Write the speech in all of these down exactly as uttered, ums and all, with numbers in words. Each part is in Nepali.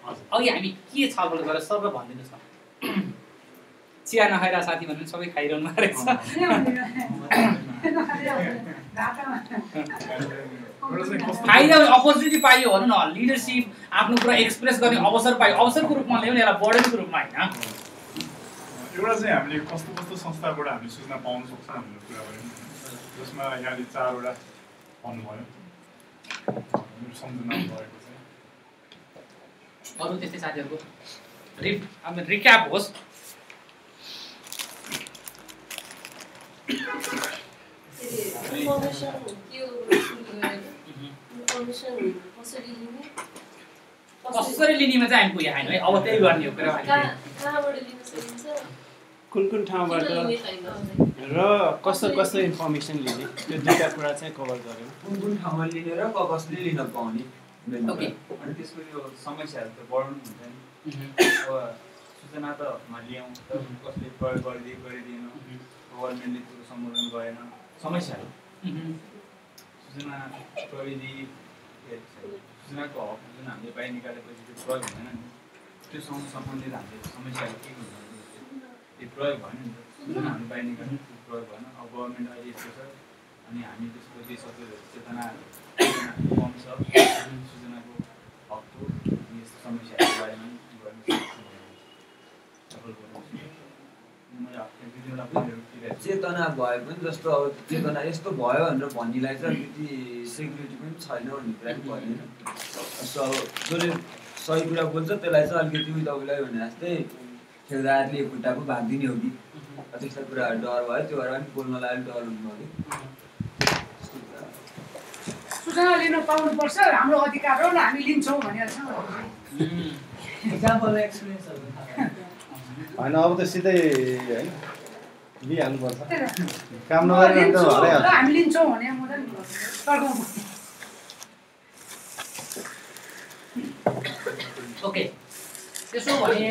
अघि हामी के छलफल गरेर सर भनिदिनुहोस् न। चिया नखाएर साथी भन्नु सबै खाइरहनु भएको रहेछ। खाइरहने अपर्च्युनिटी पाइयो भनौँ न, लिडरसिप आफ्नो कुरा एक्सप्रेस गर्ने अवसर पाइयो, अवसरको रूपमा ल्याउने यसलाई बढेको रूपमा होइन। एउटा चाहिँ हामीले कस्तो कस्तो संस्थाबाट हामीले सूचना पाउन सक्छौँ भन्ने कुरा गऱ्यौँ, जसमा यहाँले चारवटा भन्नुभयो मेरो सम्झना भएको चाहिँ। अरू त्यस्तै साथीहरूको रि अब रिक्याप होस्। कसरी लिनेमा चाहिँ हामी पुगे होइन है, अब त्यही गर्ने हो कुरा। कुन कुन ठाउँबाट र कस्तो कस्तो इन्फर्मेसन लिने, त्यो दुईवटा कुरा चाहिँ कभर गऱ्यौँ। कुन कुन ठाउँमा लिने र कसले लिन पाउने। ओके, अनि त्यसको यो समस्याहरू त बढाउनु हुन्छ नि। अब सूचना त ल्याउँ तर कसले प्रयोग गरिदिए गरिदिएन, गभर्मेन्टले त्यो सम्बोधन गरेन, समस्याहरू। सूचना प्रविधि सूचनाको हक जुन हामीले बाहिर निकालेपछि त्यो प्रयोग हुँदैन नि, त्योसँग सम्बन्धित हामीले समस्याहरू के हुन्छ त्यो प्रयोग भएन नि त। सूचना हामीले बाहिर निकाल्नु त्यो प्रयोग भएन। अब गभर्मेन्ट अहिले यस्तो छ अनि हामी त्यसपछि सबै चेतना कम छ, सूचनाको हकको यस्तो समस्याहरूको बारेमा चेतना भए पनि जस्तो अब चेतना यस्तो भयो भनेर भन्नेलाई चाहिँ अलिकति सेक्युरिटी पनि छैन भन्ने कुरा पनि भएन। जस्तो अब जसले सही कुरा बोल्छ त्यसलाई चाहिँ अलिकति उयो तपाईँलाई भने जस्तै खेल्दाहरूले खुट्टाको भागिदिने हो कि त्यस्ता कुराहरू डर भयो, त्यो भएर पनि बोल्नलाई अलिक डर हुनुभयो कि। सूचना लिन पाउनुपर्छ, हाम्रो अधिकार हो, हामी लिन्छौँ भनेर इक्जाम्पल एक्सपिरियन्सहरू होइन। अब त सिधै होइन लिइहाल्नुपर्छ, काम नगरेर त हराइहाल्छ। हामी लिन्छौँ भने ओके, त्यसो भने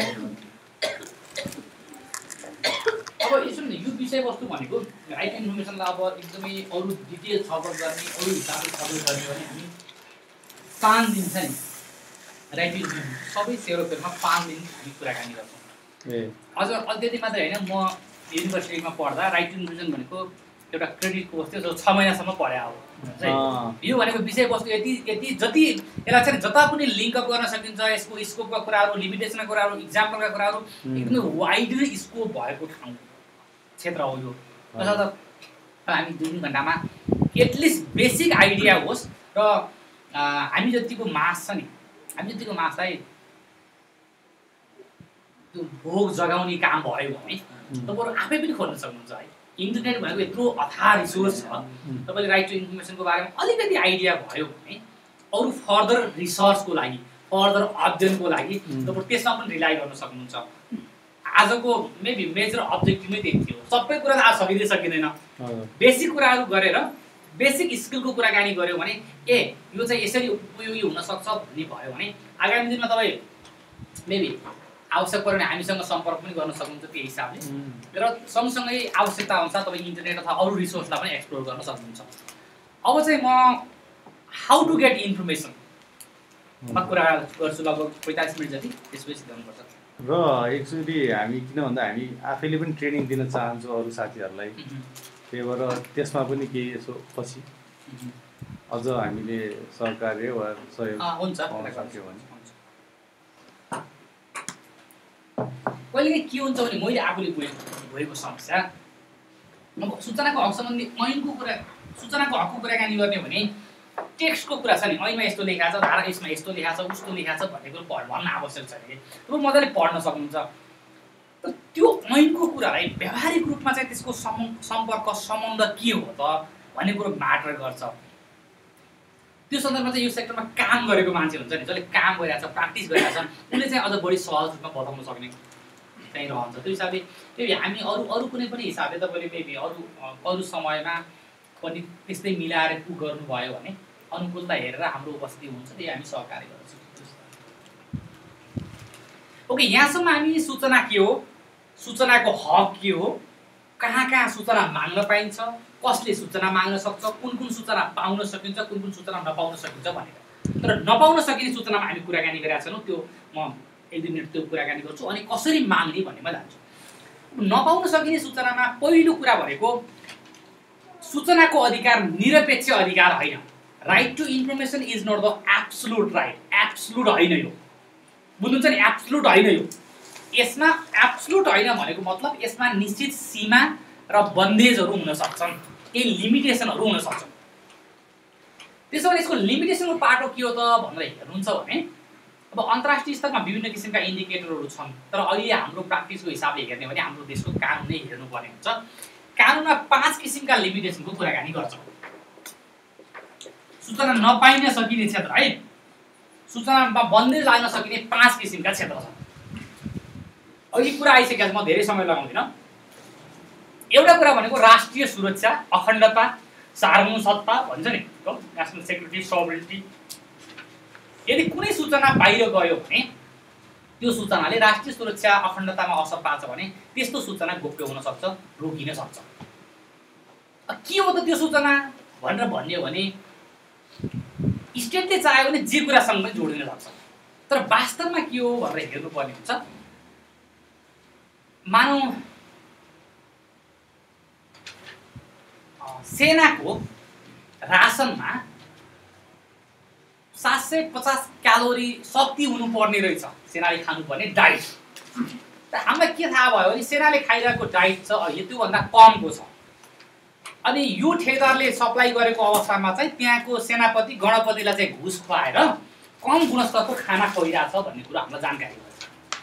अब यसो नि यो विषयवस्तु भनेको राइट इन्फर्मेसनलाई अब एकदमै अरू डिटेल छलफल गर्ने, अरू हिसाबले छलफल गर्ने भने हामी पाँच दिन छ नि राइट इन्फर्मेसन सबै सेरोफेरमा पाँच दिन हामी कुराकानी गर्छौँ। अझ अत्यति मात्रै होइन, म युनिभर्सिटीमा पढ्दा राइट इन्फर्मेसन भनेको एउटा क्रेडिटको वस्तु जो छ महिनासम्म पढायो अब यो भनेको विषयवस्तु यति यति जति यसलाई चाहिँ जता पनि लिङ्कअप गर्न सकिन्छ, यसको स्कोपका कुराहरू, लिमिटेसनका कुराहरू, इक्जाम्पलका कुराहरू एकदमै वाइडली स्कोप भएको ठाउँ क्षेत्र हो यो। तसर्थ हामी दुई तिन घन्टामा एटलिस्ट बेसिक आइडिया होस् र हामी जतिको मास छ नि, हामी जतिको मासलाई त्यो भोग जगाउने काम भयो भने तपाईँहरू आफै पनि खोल्न सक्नुहुन्छ है। इन्टरनेट भनेको यत्रो अथाह रिसोर्स छ, तपाईँले राइट टु इन्फर्मेसनको बारेमा अलिकति आइडिया भयो भने अरू फर्दर रिसर्चको लागि, फर्दर अध्ययनको लागि तपाईँ त्यसमा पनि रिलाइ गर्न सक्नुहुन्छ। आजको मेबी मेजर अब्जेक्टिभ नै त्यही थियो। सबै कुरा त आज सकिँदै सकिँदैन, बेसिक कुराहरू गरेर बेसिक स्किलको कुराकानी गऱ्यो भने ए यो चाहिँ यसरी उपयोगी हुनसक्छ भन्ने भयो भने आगामी दिनमा तपाईँ मेबी आवश्यक पऱ्यो भने हामीसँग सम्पर्क पनि गर्न सक्नुहुन्छ त्यो हिसाबले। र सँगसँगै आवश्यकता अनुसार तपाईँ इन्टरनेट अथवा अरू रिसोर्सलाई पनि एक्सप्लोर गर्न सक्नुहुन्छ। अब चाहिँ म हाउ टु गेट इन्फर्मेसनमा कुरा गर्छु लगभग पैँतालिस मिनट जति, त्यसपछि गर्नुपर्छ। र एक्चुअली हामी किन भन्दा हामी आफैले पनि ट्रेनिङ दिन चाहन्छौँ अरू साथीहरूलाई, त्यही भएर त्यसमा पनि केही यसो पछि अझ हामीले सहकार्य वा सहयोग हुन्छ पाउन सक्यो भने। कहिले के हुन्छ भने मैले आफूले भएको समस्या अब सूचनाको हक सम्बन्धी ऐनको कुरा, सूचनाको हकको कुराकानी गर्ने भने टेक्स्टको कुरा छ नि, ऐनमा यस्तो लेखा छ, धारा यसमा यस्तो लेखा छ, उस्तो लेखा छ भन्ने कुरो पढ भन्न आवश्यक छ कि तपाईँ मजाले पढ्न सक्नुहुन्छ। तर त्यो ऐनको कुरालाई व्यावहारिक रूपमा चाहिँ त्यसको सम्पर्क सम्बन्ध के हो त भन्ने कुरो म्याटर गर्छ। त्यो सन्दर्भमा चाहिँ यो सेक्टरमा काम गरेको मान्छे हुन्छ नि, जसले काम गरिरहेको छ, प्र्याक्टिस गरिरहेको छ, उसले चाहिँ अझ बढी सहज रूपमा बताउन सक्ने चाहिँ रहन्छ। त्यो हिसाबले मेबी हामी अरू अरू कुनै पनि हिसाबले तपाईँले मेबी अरू अरू समयमा पनि त्यस्तै मिलाएर उ गर्नुभयो भने अनुकूलता हेरेर हाम्रो उपस्थिति हुन्छ, त्यही हामी सहकार्य गर्छौँ। ओके, यहाँसम्म हामी सूचना के हो, सूचनाको हक के हो, कहाँ कहाँ सूचना माग्न पाइन्छ, कसले सूचना माग्न सक्छ, कुन कुन सूचना पाउन सकिन्छ, कुन कुन सूचना नपाउन सकिन्छ भनेर तर नपाउन सकिने सूचनामा हामी कुराकानी गरेका छैनौँ, त्यो म एक दुई मिनट त्यो कुराकानी गर्छु। अनि कसरी माग्ने भन्नेमा जान्छु। नपाउन सकिने सूचनामा पहिलो कुरा भनेको सूचनाको अधिकार निरपेक्ष अधिकार होइन। Right to information is not the absolute right, absolute होइन यो, बुझ्नुहुन्छ नि, एब्सोल्युट होइन यो। यसमा एब्सोल्युट होइन भनेको मतलब यसमा निश्चित सीमा र बन्देजहरू हुन सक्छन्, केही लिमिटेसनहरू हुन सक्छन्। त्यसो भने यसको लिमिटेसनको पाटो के हो त भनेर हेर्नुहुन्छ भने अब अन्तर्राष्ट्रिय स्तरमा विभिन्न किसिमका इन्डिकेटरहरू छन्, तर अहिले हाम्रो प्र्याक्टिसको हिसाबले हेर्ने भने हाम्रो देशको कानुन नै हेर्नुपर्ने हुन्छ। कानुनमा पाँच किसिमका लिमिटेसनको कुराकानी गर्छ। सूचना नपाइन सकिने क्षेत्र है, सूचनामा बन्देज लाग्न सकिने पाँच किसिमका क्षेत्र छन्। अहिले कुरा आइसकेको छ, म धेरै समय लगाउँदिनँ। एउटा कुरा भनेको राष्ट्रिय सुरक्षा, अखण्डता, सार्वभौम सत्ता भन्छ नि, नेसनल सेक्युरिटी, सोभरेनिटी। यदि कुनै सूचना बाहिर गयो भने त्यो सूचनाले राष्ट्रिय सुरक्षा अखण्डतामा असर पार्छ भने त्यस्तो सूचना गोप्य हुन सक्छ, रोकिन सक्छ। के हो त त्यो सूचना भनेर भन्ने हो भने स्टेटले चाह्यो भने जे कुरासँग पनि जोडिन सक्छ। तर वास्तवमा के हो भनेर हेर्नुपर्ने हुन्छ। मानौ सेनाको रासनमा सात सय पचास क्यालोरी शक्ति हुनुपर्ने रहेछ, सेनाले खानुपर्ने डाइट। त हामीलाई के थाहा भयो भने सेनाले खाइरहेको डाइट छ अहिले त्योभन्दा कमको छ। अनि यो ठेकेदारले सप्लाई गरेको अवस्थामा चाहिँ त्यहाँको सेनापति गणपतिलाई चाहिँ घुस खुवाएर कम गुणस्तरको खाना खुवाइरहेछ भन्ने कुरा हामीलाई जानकारी भयो।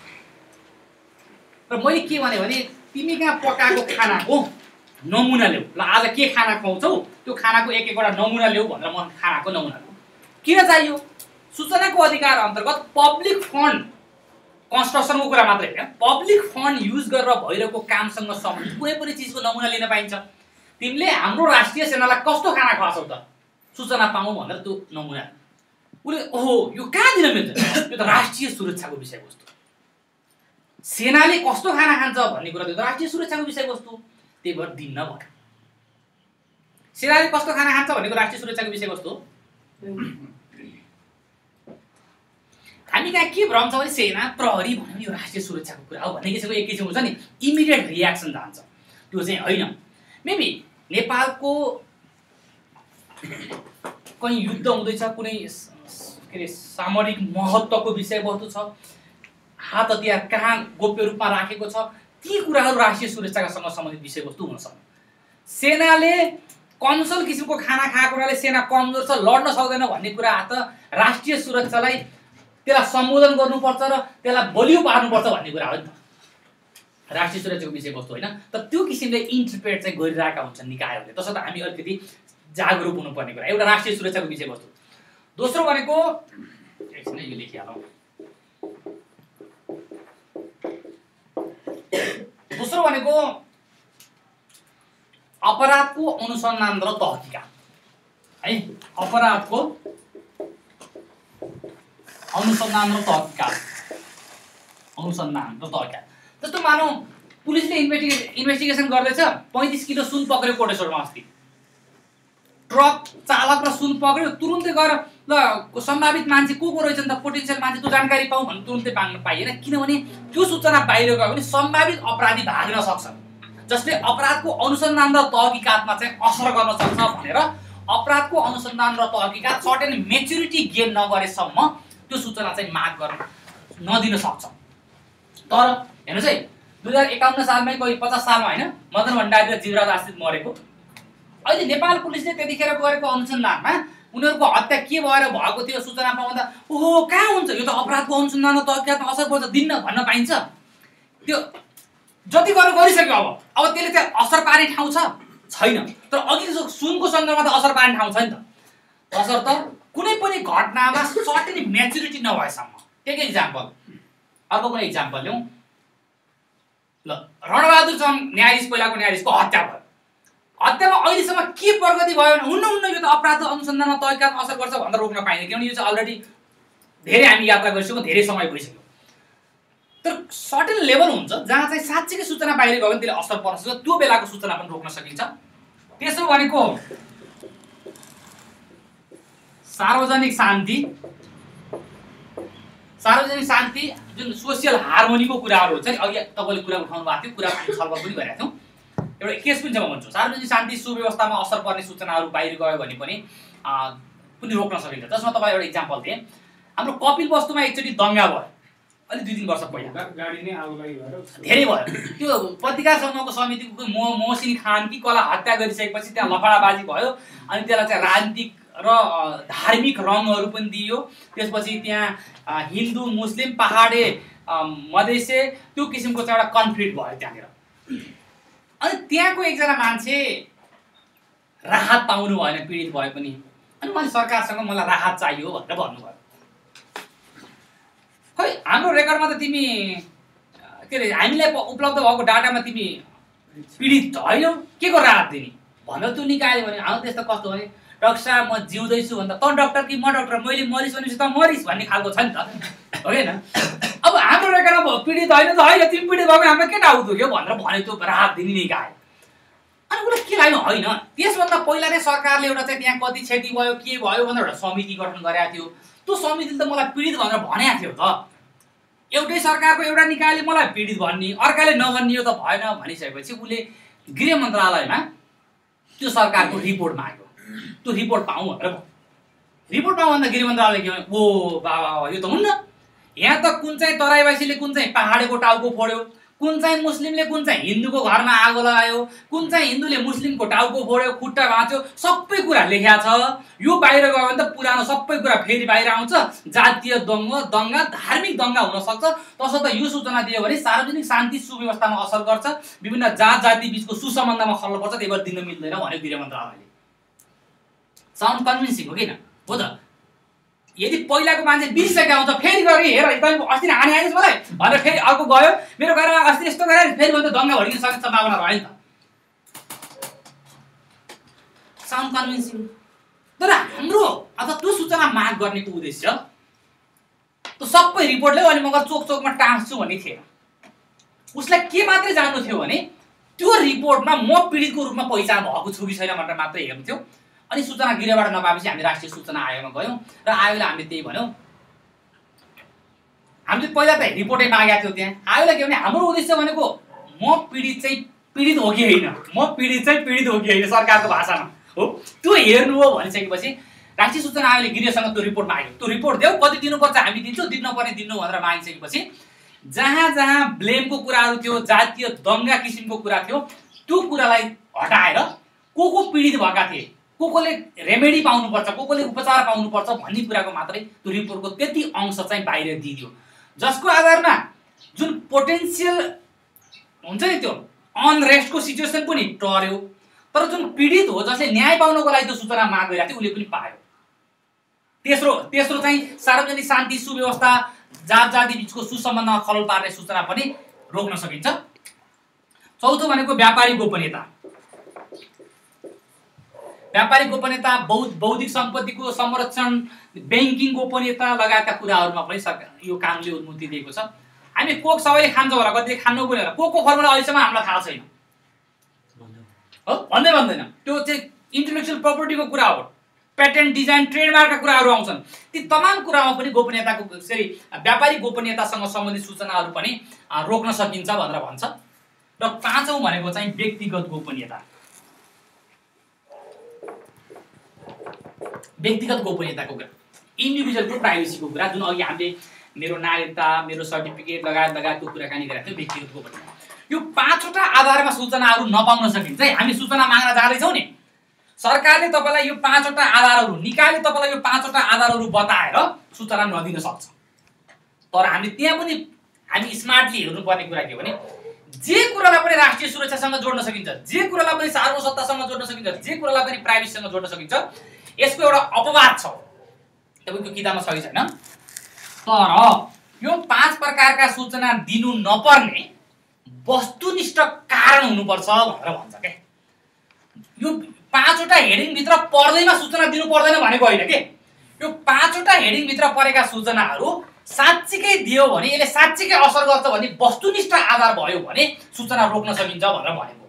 र मैले के भने भने तिमी कहाँ पकाएको खानाको नमुना ल्याऊ, ल आज के खाना खुवाउँछौ त्यो खानाको एक एकवटा नमुना ल्याऊ भनेर म खानाको नमुना ल्याऊ। किन चाहियो? सूचनाको अधिकार अन्तर्गत पब्लिक फन्ड कन्स्ट्रक्सनको कुरा मात्रै होइन, पब्लिक फन्ड युज गरेर भइरहेको कामसँग सम्बन्धित कुनै पनि चिजको नमुना लिन पाइन्छ। तिमीले हाम्रो राष्ट्रिय सेनालाई कस्तो खाना खुवाछौ त सूचना पाऊ भनेर त्यो नमुना उसले ओहो यो कहाँ दिन मिल्छ, यो त राष्ट्रिय सुरक्षाको विषयवस्तु। सेनाले कस्तो खाना खान्छ भन्ने कुरा त्यो त राष्ट्रिय सुरक्षाको विषयवस्तु, त्यही भएर दिन्न भयो। सेनाले कस्तो खाना खान्छ भनेको राष्ट्रिय सुरक्षाको विषयवस्तु। हामी कहाँ के भ्रम छ भने सेना प्रहरी भन्यो यो राष्ट्रिय सुरक्षाको कुरा हो भन्ने किसिमको एक किसिम हुन्छ नि, इमिडिएट रियाक्सन जान्छ। त्यो चाहिँ होइन। मेबी नेपालको कहीँ युद्ध हुँदैछ, कुनै के अरे सामरिक महत्त्वको विषयवस्तु छ, हात हतियार कहाँ गोप्य रूपमा राखेको छ, ती कुराहरू राष्ट्रिय सुरक्षासँग सम्बन्धित विषयवस्तु हुन सक्छ। सेनाले कमसल किसिमको खाना खाएको हुनाले सेना कमजोर छ, लड्न सक्दैन भन्ने कुरा त राष्ट्रिय सुरक्षालाई त्यसलाई सम्बोधन गर्नुपर्छ र त्यसलाई बलियो पार्नुपर्छ भन्ने कुरा हो नि त, राष्ट्रिय सुरक्षाको विषयवस्तु होइन। तर त्यो किसिमले इन्टरप्रेट चाहिँ गरिरहेका हुन्छन् निकायहरूले। त्यसर्थ हामी अलिकति जागरुक हुनुपर्ने कुरा, एउटा राष्ट्रिय सुरक्षाको विषयवस्तु। दोस्रो भनेको एकछिन यो लेखिहालौँ। दोस्रो भनेको अपराधको अनुसन्धान र तहकिकात है, अपराधको अनुसन्धान र तहकिकात, अनुसन्धान र तहकिकात। जस्तो मानौ पुलिसले इन्भेस्टिगे इन्भेस्टिगेसन गर्दैछ, पैँतिस किलो सुन पक्रियो कोटेश्वरमा अस्ति, ट्रक चालक र सुन पक्रियो, तुरुन्तै गएर ल सम्भावित मान्छे को को रहेछन् त, पोटेन्सियल मान्छे त्यो जानकारी पाऊँ भने तुरुन्तै पाउन पाइएन, किनभने त्यो सूचना बाहिर गयो भने सम्भावित अपराधी भाग्न सक्छन्, जसले अपराधको अनुसन्धान र तहकिकातमा चाहिँ असर गर्न सक्छ भनेर अपराधको अनुसन्धान र तहकिकात सर्टेन मेच्युरिटी गेन नगरेसम्म त्यो सूचना चाहिँ माग गर्न नदिन सक्छ। तर हेर्नुहोस् है, दुई हजार एकाउन्न सालमै कोही पचास सालमा होइन मदन भण्डारी र जीवराज आश्रित मरेको, अहिले नेपाल पुलिसले त्यतिखेर गरेको अनुसन्धानमा उनीहरूको हत्या के भएर भएको थियो सूचना पाउँदा ओहो कहाँ हुन्छ, यो त अपराधको अनुसन्धान र तहकिकातमा असर पर्छ दिन्न भन्न पाइन्छ। त्यो जति गरेर गरिसक्यो, अब अब त्यसले चाहिँ असर पार्ने ठाउँ छ छैन, तर अघि सुनको सन्दर्भमा त असर पार्ने ठाउँ छ नि त, तसर्थ कुनै पनि घटनामा सर्टेन म्याच्युरिटी नभएसम्म। एक इक्जाम्पल, अर्को कुनै इक्जाम्पल ल्याउँ ल, रणबहादुर चन्द न्यायाधीश पहिलाको न्यायाधीशको हत्या भयो, हत्यामा अहिलेसम्म के प्रगति भयो भने हुन्न हुन्न यो त अपराध अनुसन्धानमा तहकिकातमा असर गर्छ भनेर रोक्न पाइँदैन, किनभने यो चाहिँ अलरेडी धेरै हामी यात्रा गरिसक्यौँ, धेरै समय भइसक्यो। तर सर्टेन लेभल हुन्छ जहाँ चाहिँ साँच्चीकै सूचना बाहिर गयो भने त्यसले असर पर्न सक्छ, त्यो बेलाको सूचना पनि रोक्न सकिन्छ। तेस्रो भनेको सार्वजनिक शान्ति सार्वजनिक शान्ति जुन सोसियल हार्मोनीको कुराहरू हुन्छ नि, अघि तपाईँले कुरा उठाउनु भएको थियो, कुरा छलफल पनि गरेका थियौँ। एउटा केस पनि छ म भन्छु, सार्वजनिक शान्ति सुव्यवस्थामा असर पर्ने सूचनाहरू बाहिर गयो भने पनि पनि रोक्न सकिन्छ। जसमा तपाईँ एउटा इक्जाम्पल दिएँ, हाम्रो कपिल वस्तुमा एकचोटि दङ्गा भयो अलि दुई तिन वर्ष पहिला, गाडी नै आगो लागि भएर धेरै भयो। त्यो पत्रिका समूहको समितिको मो मोहसिन खान कि कसलाई हत्या गरिसकेपछि त्यहाँ लफडाबाजी भयो, अनि त्यसलाई चाहिँ राजनीतिक र धार्मिक रङहरू पनि दियो। त्यसपछि त्यहाँ हिन्दू मुस्लिम पहाडे मधेसे त्यो किसिमको चाहिँ एउटा कन्फ्लिक्ट भयो त्यहाँनिर। अनि त्यहाँको एकजना मान्छे राहत पाउनु भएन, पीडित भए पनि, अनि मैले सरकारसँग मलाई राहत चाहियो भनेर भन्नुभयो। खै हाम्रो रेकर्डमा त तिमी के अरे हामीलाई उपलब्ध भएको डाटामा तिमी पीडित होइनौ, के को राहत दिने भनेर त्यो निकाल्यो भने हाम्रो त्यस्तो कस्तो भने डाक्टर साहब म जिउँदैछु भन्दा त डाक्टर कि म डाक्टर, मैले मरिस भनेपछि त मरिस भन्ने खालको छ नि त, हो होइन? अब हाम्रो रेकर्डमा पीडित होइन त होइन, तिमी पीडित भएको हामीलाई के डाउट दुख्यो भनेर भने त्यो राहत दिने निकाल्यो। अनि उसलाई के लाग्यो होइन, त्यसभन्दा पहिला नै सरकारले एउटा चाहिँ त्यहाँ कति क्षति भयो के भयो भनेर एउटा समिति गठन गरेको थियो। त्यो समितिले त मलाई पीडित भनेर भनेको थियो त, एउटै सरकारको एउटा निकायले मलाई पीडित भन्ने, अर्काले नभनियो त भएन भनिसकेपछि उसले गृह मन्त्रालयमा त्यो सरकारको रिपोर्ट माग्यो। त्यो रिपोर्ट पाऊँ भनेर रिपोर्ट पाऊँ भन्दा गृह मन्त्रालयले के भन्यो, ओ बाबा यो त हुन्न, यहाँ त कुन चाहिँ तराईवासीले कुन चाहिँ पहाडेको टाउको फोड्यो, कुन चाहिँ मुस्लिमले कुन चाहिँ हिन्दूको घरमा आगो लगायो, कुन चाहिँ हिन्दूले मुस्लिमको टाउको फोड्यो, खुट्टा भाँच्यो, सबै कुरा लेख्या छ। यो बाहिर गयो भने त पुरानो सबै कुरा फेरि बाहिर आउँछ, जातीय दङ्गा दङ्गा धार्मिक दङ्गा हुन सक्छ। तसर्थ यो सूचना दियो भने सार्वजनिक शान्ति सुव्यवस्थामा असर गर्छ, विभिन्न जात जाति बीचको सुसम्बन्धमा खल्ल पर्छ, त्यही भएर दिन मिल्दैन भन्यो गृह मन्त्रालयले। साउन्ड कन्भिन्सिङ हो किन हो त? यदि पहिलाको मान्छे बिर्सेका हुन्छ फेरि गरी हेर तैँले अस्ति हानी आइस् मलाई भनेर फेरि अर्को गयो, मेरो घरमा अस्ति यस्तो गरे फेरि भन्दा दङ्गा भड्किन सक्ने सम्भावना रह्यो नि त। Sound convincing. तर हाम्रो अथवा त्यो सूचना माग गर्नेको उद्देश्य त्यो सबै रिपोर्टले अनि मगर चोक चोकमा टाँस्छु भन्ने थिएन। उसलाई के मात्रै जान्नु थियो भने त्यो रिपोर्टमा म पीडितको रूपमा पहिचान भएको छु कि छैन भनेर मात्रै हेर्नु थियो। अनि सूचना गृहबाट नपाएपछि हामी राष्ट्रिय सूचना आयोगमा गयौँ र आयोगले हामीले त्यही भन्यौँ। हामीले पहिला त रिपोर्टै मागेका थियौँ त्यहाँ। आयोगले के भने हाम्रो उद्देश्य भनेको म पीडित चाहिँ पीडित हो कि होइन, म पीडित चाहिँ पीडित हो कि होइन सरकारको भाषामा हो, त्यो हेर्नु हो भनिसकेपछि राष्ट्रिय सूचना आयोगले गृहसँग त्यो रिपोर्ट माग्यो। त्यो रिपोर्ट देऊ, कति दिनुपर्छ हामी दिन्छौँ, दिन नपर्ने दिनु भनेर मागिसकेपछि जहाँ जहाँ ब्लेमको कुराहरू थियो, जातीय दङ्गा किसिमको कुरा थियो, त्यो कुरालाई हटाएर को को पीडित भएका थिए, को कोले रेमेडी पाउनुपर्छ, को कोले उपचार पाउनुपर्छ भन्ने कुराको मात्रै त्यो रिपोर्टको त्यति अंश चाहिँ बाहिर दिइदियो, जसको आधारमा जुन पोटेन्सियल हुन्छ नि त्यो अनरेस्टको सिचुएसन पनि टर्यो। तर जुन पीडित हो जसले न्याय पाउनको लागि त्यो सूचना माग गरिरहेको थियो उसले पनि पायो। तेस्रो तेस्रो चाहिँ सार्वजनिक शान्ति सुव्यवस्था जात जाति बीचको सुसम्बन्धमा खलल पार्ने सूचना पनि रोक्न सकिन्छ। चौथो भनेको व्यापारिक गोपनीयता। व्यापारिक गोपनीयता, बौद्ध बौद्धिक सम्पत्तिको संरक्षण, ब्याङ्किङ गोपनीयता लगायतका कुराहरूमा पनि सरकार यो कानुनले अनुमति दिएको छ। हामी कोक सबैले खान्छ होला, कतिले खानु पनि होला, कोकको फर्मुला अहिलेसम्म हामीलाई थाहा छैन हो, भन्दै भन्दैन। त्यो चाहिँ इन्टेलेक्चुअल प्रपर्टीको कुरा हो, पेटेन्ट डिजाइन ट्रेडमार्कका कुराहरू आउँछन्। ती तमाम कुरामा पनि गोपनीयताको सरी व्यापारिक गोपनीयतासँग सम्बन्धित सूचनाहरू पनि रोक्न सकिन्छ भनेर भन्छ। र पाँचौँ भनेको चाहिँ व्यक्तिगत गोपनीयता। व्यक्तिगत गोपनीयताको कुरा, इन्डिभिजुअलको प्राइभेसीको कुरा, जुन अघि हामीले मेरो नागरिकता, मेरो सर्टिफिकेट लगायत लगायतको कुराकानी गरेका थियौँ। व्यक्तिगत गोपनीयता यो पाँचवटा आधारमा सूचनाहरू नपाउन सकिन्छ है। हामी सूचना माग्न जाँदैछौँ नि, सरकारले तपाईँलाई यो पाँचवटा आधारहरू, निकायले तपाईँलाई यो पाँचवटा आधारहरू बताएर सूचना नदिन सक्छ। तर हामीले त्यहाँ पनि हामी स्मार्टली हेर्नुपर्ने कुरा के हो भने जे कुरालाई पनि राष्ट्रिय सुरक्षासँग जोड्न सकिन्छ, जे कुरालाई पनि सार्वसत्तासँग जोड्न सकिन्छ, जे कुरालाई पनि प्राइभेसीसँग जोड्न सकिन्छ, यसको एउटा अपवाद छ। तपाईँको किताबमा सही छैन, तर यो पाँच प्रकारका सूचना दिनु नपर्ने वस्तुनिष्ठ कारण हुनुपर्छ भनेर भन्छ के। यो पाँचवटा हेडिङभित्र पर्दैमा सूचना दिनु पर्दैन भनेको होइन के। यो पाँचवटा हेडिङभित्र परेका सूचनाहरू साँच्चीकै दियो भने यसले साँच्चीकै असर गर्छ भन्ने वस्तुनिष्ठ आधार भयो भने सूचना रोक्न सकिन्छ भनेर भनेको।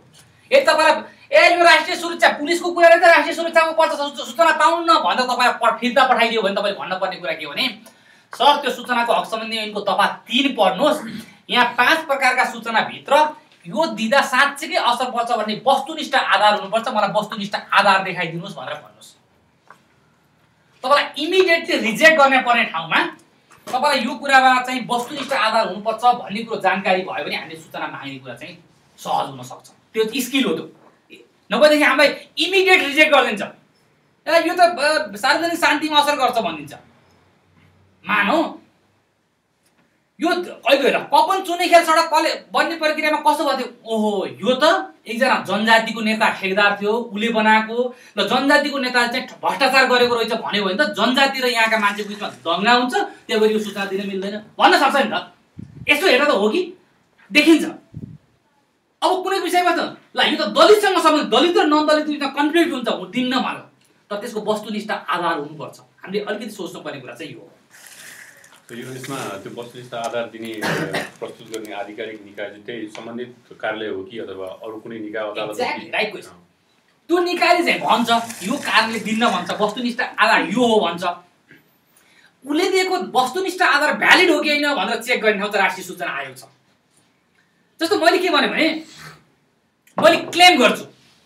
यदि तपाईँलाई ए यो राष्ट्रिय सुरक्षा पुलिसको कुरा त राष्ट्रिय सुरक्षाको पर्छ सूचना पाउनु न भन्दा तपाईँ फिर्ता पठाइदियो भने तपाईँले भन्नुपर्ने कुरा के हो भने सर त्यो सूचनाको हक सम्बन्धी ऐनको दफा तीन पढ्नुहोस्। यहाँ पाँच प्रकारका सूचनाभित्र यो दिँदा साँच्चै असर पर्छ भन्ने वस्तुनिष्ठ आधार हुनुपर्छ, मलाई वस्तुनिष्ठ आधार देखाइदिनुहोस् भनेर भन्नुहोस्। तपाईँलाई इमिडिएटली रिजेक्ट गर्ने पर्ने ठाउँमा तपाईँलाई यो कुरामा चाहिँ वस्तुनिष्ठ आधार हुनुपर्छ भन्ने कुरो जानकारी भयो भने हामीले सूचना माग्ने कुरा चाहिँ सहज हुन सक्छ। त्यो स्किल हो। त्यो नभएदेखि हामीलाई इमिडिएट रिजेक्ट गरिदिन्छ। ए यो त सार्वजनिक शान्तिमा असर गर्छ भनिदिन्छ। मानौ यो अहिले हेर कपन चुने खेल सडक कले बन्ने प्रक्रियामा कस्तो भयो? ओहो यो त एकजना जनजातिको नेता ठेकदार थियो, उसले बनाएको र जनजातिको नेताले चाहिँ भ्रष्टाचार गरेको रहेछ भन्यो भने त जनजाति र यहाँका मान्छेको बिचमा दङ्गा हुन्छ, त्यही भएर यो सूचना दिन मिल्दैन भन्न सक्छ नि त। यसो हेर्दा त हो कि देखिन्छ। अब कुनै विषयमा त ल यो त दलितसँग सम्बन्धित, दलित र नन दलित बिचमा कन्फ्लिक्ट हुन्छ दिन्न माग, तर त्यसको वस्तुनिष्ठ आधार हुनुपर्छ। हामीले अलिकति सोच्नुपर्ने कुरा चाहिँ यो हो। यो यसमा त्यो वस्तुनिष्ठ आधार दिने प्रस्तुत गर्ने आधिकारिक निकाय चाहिँ त्यही सम्बन्धित कार्यालय हो कि अथवा अरू कुनै निकाय अदालत हो कि? Right question. त्यो निकायले चाहिँ भन्छ यो कारणले दिन्न भन्छ, वस्तुनिष्ठ आधार यो हो भन्छ। उसले दिएको वस्तुनिष्ठ आधार भ्यालिड हो कि होइन भनेर चेक गर्ने ठाउँ चाहिँ राष्ट्रिय सूचना आयोग छ। जस्तो मैले के भने भने मैले क्लेम गर्छु,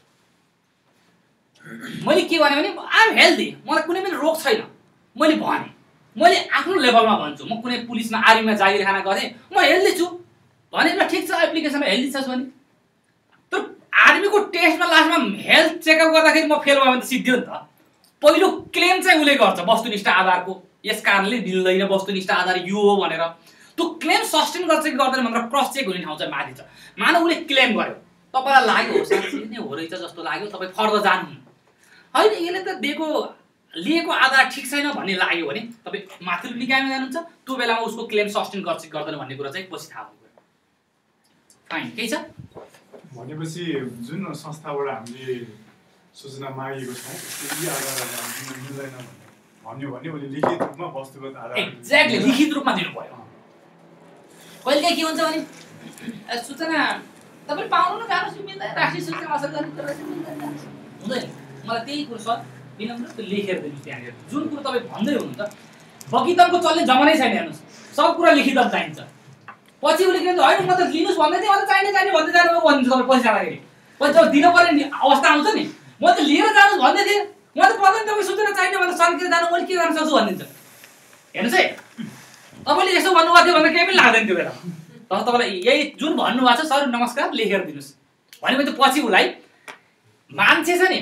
मैले के भने भने आइ एम हेल्दी, मलाई कुनै पनि रोग छैन, मैले भने मैले आफ्नो लेभलमा भन्छु। म कुनै पुलिसमा आर्मीमा जागिर खाना गरेँ, म हेल्दी छु भने ल ठिक छ, एप्लिकेसनमा हेल्दी छस् भने। तर आर्मीको टेस्टमा लास्टमा हेल्थ चेकअप गर्दाखेरि म फेल भयो भने त सिद्धियो नि त। पहिलो क्लेम चाहिँ उसले गर्छ वस्तुनिष्ठ आधारको, यस कारणले मिल्दैन वस्तुनिष्ठ आधार यो हो भनेर। त्यो क्लेम सस्टेन गर्छ कि गर्दैन भनेर क्रस चेक हुने ठाउँ चाहिँ माथि छ। मानव उसले क्लेम गर्यो, तपाईँलाई लाग्यो हो साँच्चै नै हो रहेछ जस्तो लाग्यो, तपाईँ फर्दर जानु होइन, यसले त दिएको लिएको आधार ठिक छैन भन्ने लाग्यो भने तपाईँ माथिल्लो निकायमा जानुहुन्छ। त्यो बेलामा उसको क्लेम सस्टेन गर्छ कि गर्दैन भन्ने कुरा चाहिँ पछि थाहा हुन्छ। फाइन, केही छ भनेपछि जुन संस्थाबाट हामीले सूचना मागेको छौँ यी आधारहरू मिल्दैन भन्यो भने उसले लिखित रूपमा वस्तुगत आधार एक्ज्याक्टली लिखित रूपमा दिनु पर्यो। कहिलेकाहीँ के हुन्छ भने सूचना तपाईँ पाउनु न गाह्रो मिल्दैन, राष्ट्रिय सूचना असर गर्ने हुँदैन। मलाई त्यही कुरो सर विनम्र त्यो लेखेर दिनुहोस्। त्यहाँनिर जुन कुरो तपाईँ भन्दै हुनुहुन्छ बकितमको चल्ने जमानै छैन, हेर्नुहोस् सब कुरा लिखित चाहिन्छ। पछि उसले के भन्छ होइन म त लिनुहोस् भन्दै थिएँ, मलाई चाहिने चाहिने भन्दै जानु भनिदिन्छ। तपाईँ पछि जाँदाखेरि पछि जब दिनुपर्ने अवस्था आउँछ नि, म त लिएर जानुहोस् भन्दै थिएँ, म त पर्दैन तपाईँ सूचना चाहिने भन्दा सकिएर जानु मैले के गर्न सक्छु भनिदिन्छ। हेर्नुहोस् है, तपाईँले यसो भन्नुभएको थियो भन्दा केही पनि लाग्दैन त्यो बेला। तर तपाईँलाई यही जुन भन्नुभएको छ सर नमस्कार लेखेर दिनुहोस् भनेपछि त पछि उसलाई मान्छे छ नि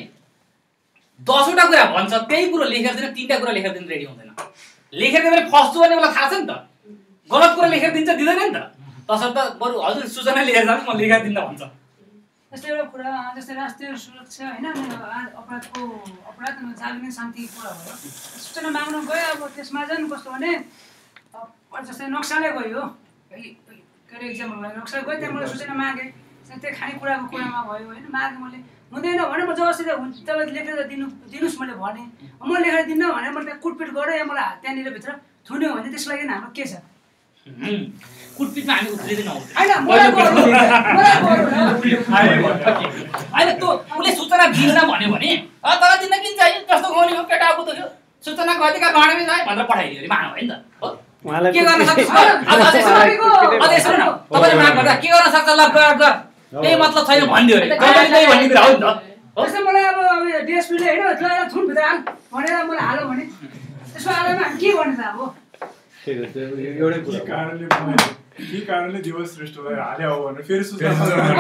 दसवटा कुरा भन्छ, त्यही कुरो लेखेर दिन तिनवटा कुरा लेखेर दिन रेडी हुँदैन। लेखेर दियो भने फस्छु भन्ने मलाई थाहा छ नि त, गलत कुरा लेखेर दिन्छ दिँदैन नि त। तसर्थ बरु हजुर सूचना लेखेर जानु म लेखेर दिन्न भन्छ। जस्तै एउटा कुरा जस्तै राष्ट्रिय सुरक्षा होइन अपराधको अपराध सार्वजनिक शान्तिको कुरा भयो, सूचना माग्नु गयो। अब त्यसमा चाहिँ कस्तो भने जस्तै नक्साले गयो, के अरे इक्जाम्पल भयो, नक्सा गयो त्यहाँ मैले सूचना मागेँ, त्यो खानेकुराको कुरामा भयो होइन, मागेँ मैले हुँदैन भने म जबरजस्ती तपाईँले लेखेर दिनु दिनुहोस् मैले भने, म लेखेर दिन्न भने मैले त्यहाँ कुटपिट गरेँ या मलाई त्यहाँनिर भित्र थुन्यो भने त्यस लागि हाम्रो के छ? कुटपिटमा हामी उत्रिँदैन होइन त्यो उसले सूचना दिन्न भन्यो भने तर दिन किन चाहियो जस्तो गाउने हो केटा आएको त सूचनाको अधिकार बाँड्ने যায় भनेर पठाइदियो भने माग्नु होइन त के गर्न सक्छ? अब यसो न तपाईँले माग गर्दा के गर्न सक्छ? ल गर गर त्यही मतलब छैन भनिदियो अरे गभर्नमेन्टले भन्ने कुरा हो नि त। जस्तै मलाई अब डिएसपीले होइन त्यसलाई थुन भित्र हाल भनेर मलाई हाल्यो भने त्यसको आधारमा हामी के गर्ने त? अब एउटै कारणले के कारणले दिवस श्रेष्ठलाई हाल्यो हो भने फेरि सूचना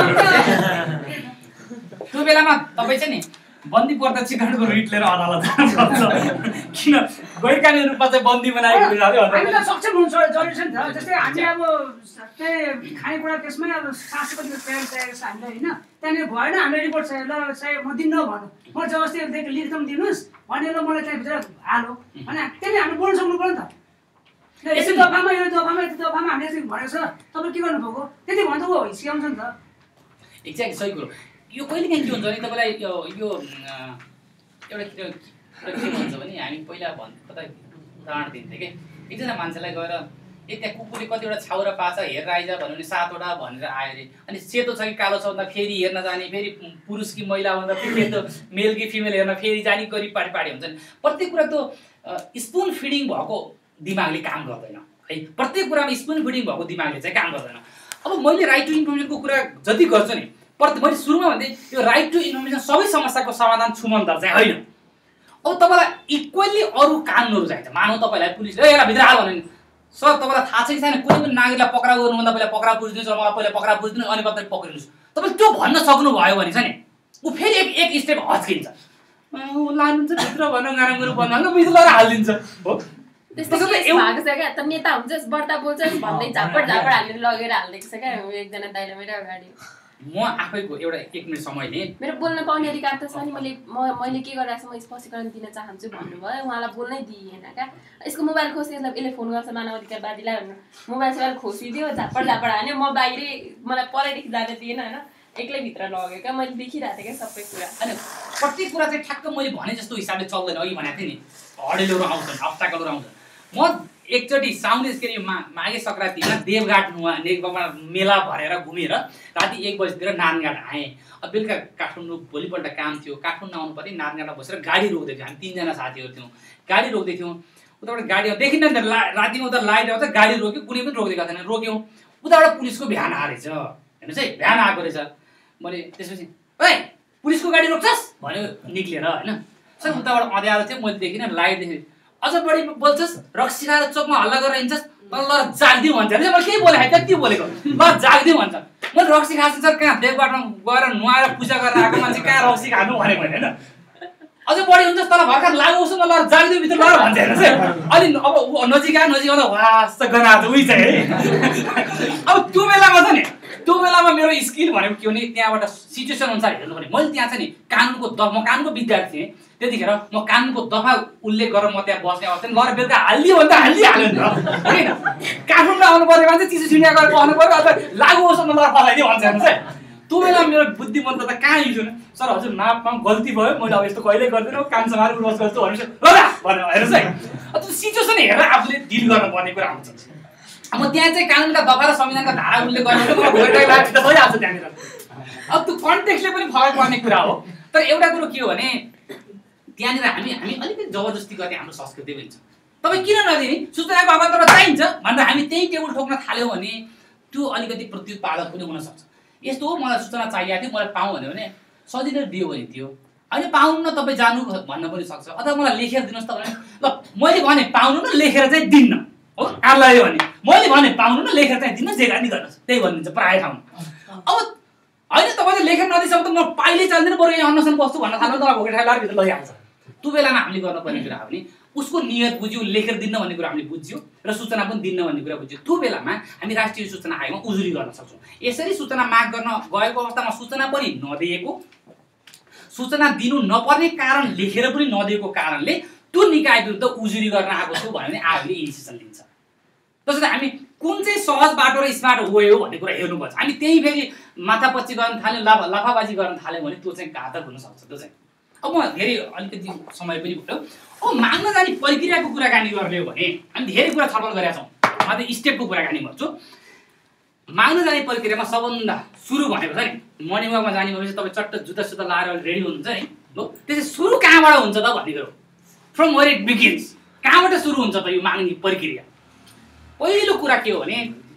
त्यो बेलामा तपाईँ चाहिँ नि बन्दी प्रत्यक्ष गर्नुको रिट लिएर अदालत जान्छ। किन गैरकानुनी रूपमा चाहिँ बन्दी बनाएको हामी त सक्षम हुन्छ जरुरी छ नि त। जस्तै हामी अब त्यही खानेकुरा त्यसमै अब शासकको तयारी चाहिएको छ हामीलाई होइन, त्यहाँनिर भएन हामीले रिपोर्ट चाहियो ल चाहिँ म दिन्न भनौँ, म जबरजस्ती लिखितम दिनुहोस् भने ल मलाई त्यहाँभित्र हालो भने त्यहाँनिर हामीले बोल्न सक्नु पऱ्यो नि त। यस्तो दफामा यो दफामा यति दफामा हामीले यसरी भनेको छ तपाईँ के गर्नुभएको त्यति भन्दा ऊ सिकाउँछ नि त। एक्ज्याक्ट सही कुरो। यो कहिले काहीँ के हुन्छ भने तपाईँलाई यो यो एउटा के भन्छ भने हामी पहिला भन् कता उदाहरण दिन्थ्यो कि एकजना मान्छेलाई गएर ए त्यहाँ कुकुरले कतिवटा छाउरा पाछ हेरेर आइज भन्यो भने सातवटा भनेर आयो अरे अनि सेतो छ कि कालो छ भन्दा फेरि हेर्न जाने फेरि पुरुष कि महिला भन्दा फेरि त्यो मेल कि फिमेल हेर्न फेरि जाने गरी पाटी पाटी हुन्छ नि प्रत्येक कुरा त स्पुन फिडिङ भएको दिमागले काम गर्दैन है प्रत्येक कुरामा स्पुन फिडिङ भएको दिमागले चाहिँ काम गर्दैन अब मैले राइट टु इन्फर्मेसनको कुरा जति गर्छु नि प्रति मैले सुरुमा भन्दै यो राइट टु इन्फर्मेसन सबै समस्याको समाधान छुमन्तर चाहिँ होइन अब तपाईँलाई इक्वल्ली अरू कानुनहरू चाहिन्छ मानौ तपाईँलाई पुलिसले यसलाई भित्र हाल भन्यो नि सर तपाईँलाई थाहा छ कि छैन कुनै पनि नागरिकलाई पक्राउ गर्नुभन्दा पहिला पक्राउ पुछिदिनुहोस् र मलाई पहिला पक्राउ पुछिदिनु अनि मात्रै पक्रिनुहोस् तपाईँले त्यो भन्न सक्नुभयो भने चाहिँ नि ऊ फेरि एक एक स्टेप हच्किन्छ लानुहुन्छ भित्र भनौँ गाराङ्गुरु भन्नु भित्र लगेर हालिदिन्छ हो नेता हुन्छ बढ्ता बोल्छ भन्दै झापड झापड हालेर लगेर हालिदिएको छ क्या एकजना दाइले मेरो अगाडि म आफैको एउटा एक मिनट समय लिएँ मेरो बोल्न पाउने अधिकार त छ नि मैले म मैले के गरिरहेको छु म स्पष्टीकरण दिन चाहन्छु भन्नुभयो उहाँलाई बोल्नै दिएन क्या यसको मोबाइल खोसी यसलाई यसले फोन गर्छ मानव अधिकारवादीलाई भनेर मोबाइल सोबाइल खोसिदियो झापड झापड हाल्यो म बाहिरै मलाई परैदेखि जाँदै दिएन होइन एक्लै भित्र लगेँ क्या मैले देखिरहेको थिएँ क्या सबै कुरा अनि प्रत्येक कुरा चाहिँ ठ्याक्क मैले भने जस्तो हिसाबले चल्दैन अघि भनेको थिएँ नि हडेलहरू आउँछन् अब्स्टाकलहरू आउँछन् म एकचोटि साउन्डेस के अरे मा माघे सङ्क्रान्तिमा देवघाट नुवा नेकपामा मेला भरेर घुमेर राति एक बजीतिर नारायणघाट आएँ अब बेलुका काठमाडौँ भोलिपल्ट काम थियो काठमाडौँ आउनु पर्ने नारायणघाटमा बसेर गाडी रोक्दै थियौँ हामी तिनजना साथीहरू थियौँ गाडी रोक्दै थियौँ उताबाट गाडी देखिन्न नि त ला रातिमा उता लाइट आउँछ गाडी रोक्यो कुनै पनि रोकिदिएको थिएन रोक्यौँ उताबाट पुलिसको भ्यान आएछ हेर्नुहोस् है भ्यान आएको रहेछ मैले त्यसपछि ए पुलिसको गाडी रोक्छस् भन्यो निक्लेर होइन सर उताबाट अँध्यारो थियो मैले देखिनँ लाइट देखेँ अझ बढी बोल्छस् रक्सी खाएर चोकमा हल्ला गरेर हिँड्छस् ल जागिदिउँ भन्छ मैले केही बोलेको त्यति बोलेको ल जागिदिउँ भन्छ मैले रक्सी खाएको सर कहाँ देवबाटमा गएर नुहाएर पूजा गरेर आएको मान्छे कहाँ रक्सी खानु भने मैले होइन अझ बढी हुन्छ तल भर्खर लागु उसो म ल जागिदिउँ भित्र ल भन्छ हेर्नुहोस् है अलि अब नजिक आयो नजिक आउँदा वास गना उही चाहिँ है अब त्यो बेलामा छ नि त्यो बेलामा मेरो स्किल भनेको के हो भने त्यहाँबाट सिचुएसन अनुसार हेर्नु पर्ने मैले त्यहाँ चाहिँ नि कानुनको द म कानुनको विद्यार्थी थिएँ त्यतिखेर म कानुनको दफा उल्लेख गरेर म त्यहाँ बस्ने अवस्था लर बेलुका हालिदियो भने त हालिहाल्यो नि त होइन काठमाडौँ आउनु पऱ्यो भने चाहिँ चिसो सिँडिया गरेर पढ्नु पऱ्यो अथवा लागु होस् न लर फलाइदियो भन्छ हेर्नुहोस् है त्यो बेला मेरो बुद्धिमत्ता त कहाँ युज हुनु सर हजुर मापमा गल्ती भयो मैले अब यस्तो कहिल्यै गर्दिनँ काम समाएर उल्लस गर्छु भनेपछि ल भनेर हेर्नुहोस् है त्यो सिचुएसन हेरेर आफूले डिल गर्नुपर्ने कुरा हुन्छ अब त्यहाँ चाहिँ कानुनका दफा र संविधानका धारा उल्लेख गरेर भइहाल्छ त्यहाँनिर अब त्यो कन्टेक्स्टले पनि फरक पर्ने कुरा हो तर एउटा कुरो के हो भने त्यहाँनिर हामी हामी अलिकति जबरजस्ती गर्ने हाम्रो संस्कृति पनि छ तपाईँ किन नदिने सूचनाको अवगत चाहिन्छ भनेर हामी त्यही टेबल ठोक्न थाल्यौँ भने त्यो अलिकति प्रत्युत्पादक पनि हुनसक्छ यस्तो हो मलाई सूचना चाहिएको थियो मलाई पाऊँ भन्यो भने सजिलै दियो भने थियो अहिले पाउनु न तपाईँ जानु भन्न पनि सक्छ अथवा मलाई लेखेर दिनुहोस् त भने ल मैले भने पाउनु न लेखेर चाहिँ दिन्न हो काम लाग्यो भने मैले भने पाउनु न लेखेर चाहिँ दिन्न जे गाडी गर्नुहोस् त्यही भनिदिन्छ प्रायः ठाउँमा अब होइन तपाईँले लेखेर नदिएसम्म त म पाइलै चल्दैन बरु यहाँ अन्नसन बस्छु भन्न थाल्नु त भोकै ठाइ भित्र लैहाल्छ त्यो बेलामा हामीले गर्नुपर्ने कुरा हो भने उसको नियत बुझ्यो लेखेर दिन्न भन्ने कुरा हामीले बुझ्यौँ र सूचना पनि दिन्न भन्ने कुरा बुझ्यौँ त्यो बेलामा हामी राष्ट्रिय सूचना आयोगमा उजुरी गर्न सक्छौँ यसरी सूचना माग गर्न गएको अवस्थामा सूचना पनि नदिएको सूचना दिनु नपर्ने कारण लेखेर पनि नदिएको कारणले त्यो निकाय विरुद्ध उजुरी गर्न आएको छु भन्यो भने आयोगले इनिसिएसन लिन्छ त्यसैले हामी कुन चाहिँ सहज बाटो र स्मार्ट वे हो भन्ने कुरा हेर्नुपर्छ हामी त्यही फेरि माथापच्ची गर्न थाल्यौँ लाफा लाफाबाजी गर्न थाल्यौँ भने त्यो चाहिँ घातक हुनसक्छ त्यो चाहिँ अब म धेरै अलिकति समय पनि भयो अब माग्न जाने प्रक्रियाको कुराकानी गर्ने हो भने हामी धेरै कुरा छलफल गरेका छौँ म त स्टेपको कुराकानी गर्छु माग्न जाने प्रक्रियामा सबभन्दा सुरु भनेको छ नि मर्निङ वाकमा जाने भनेपछि तपाईँ चट्ट जुत्ता सुत्ता लाएर रेडी हुनुहुन्छ नि हो त्यसै सुरु कहाँबाट हुन्छ त भन्ने कुरो फ्रम वेयर इट बिगिन्स कहाँबाट सुरु हुन्छ त यो माग्ने प्रक्रिया पहिलो कुरा के हो भने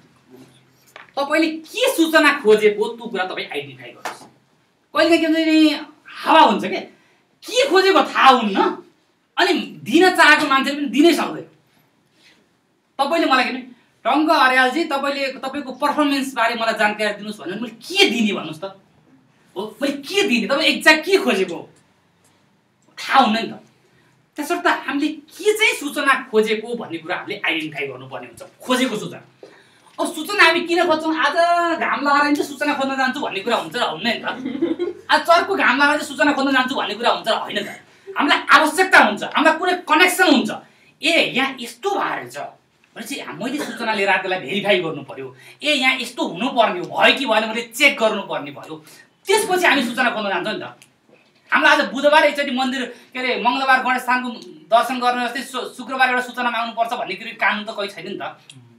तपाईँले के सूचना खोजेको त्यो कुरा तपाईँ आइडेन्टिफाई गर्नुहोस् कहिले के हुन्छ नि हावा हुन्छ क्या के खोजेको थाहा हुन्न अनि दिन चाहेको मान्छेले पनि दिनै सक्दैन तपाईँले मलाई के टङ्क अर्यालजी तपाईँले तपाईँको पर्फर्मेन्सबारे मलाई जानकारी दिनुहोस् भने मैले के दिने भन्नुहोस् त हो मैले के दिने तपाईँ एक्ज्याक्ट के खोजेको थाहा हुन्न नि त त्यसर्थ हामीले के चाहिँ सूचना खोजेको भन्ने कुरा हामीले आइडेन्टिफाई गर्नुपर्ने हुन्छ खोजेको सूचना अब सूचना हामी किन खोज्छौँ आज घाम लगाएर चाहिँ सूचना खोज्न जान्छु भन्ने कुरा हुन्छ र हुन्न नि त आज चर्को घाम लगाएर चाहिँ सूचना खोज्न जान्छु भन्ने कुरा हुन्छ र होइन त हामीलाई आवश्यकता हुन्छ हामीलाई कुनै कनेक्सन हुन्छ ए यहाँ यस्तो भएर रहेछ भनेपछि मैले सूचना लिएर त्यसलाई भेरिफाई गर्नु पर्यो ए यहाँ यस्तो हुनुपर्ने हो भयो कि भएन मैले चेक गर्नुपर्ने भयो त्यसपछि हामी सूचना खोज्न जान्छौँ नि त हामीलाई आज बुधबार एकचोटि मन्दिर के अरे मङ्गलबार गणेश स्थानको दर्शन गर्ने जस्तै शुक्रबार एउटा सूचना माग्नुपर्छ भन्ने कुरो कानुन त कहीँ छैन नि त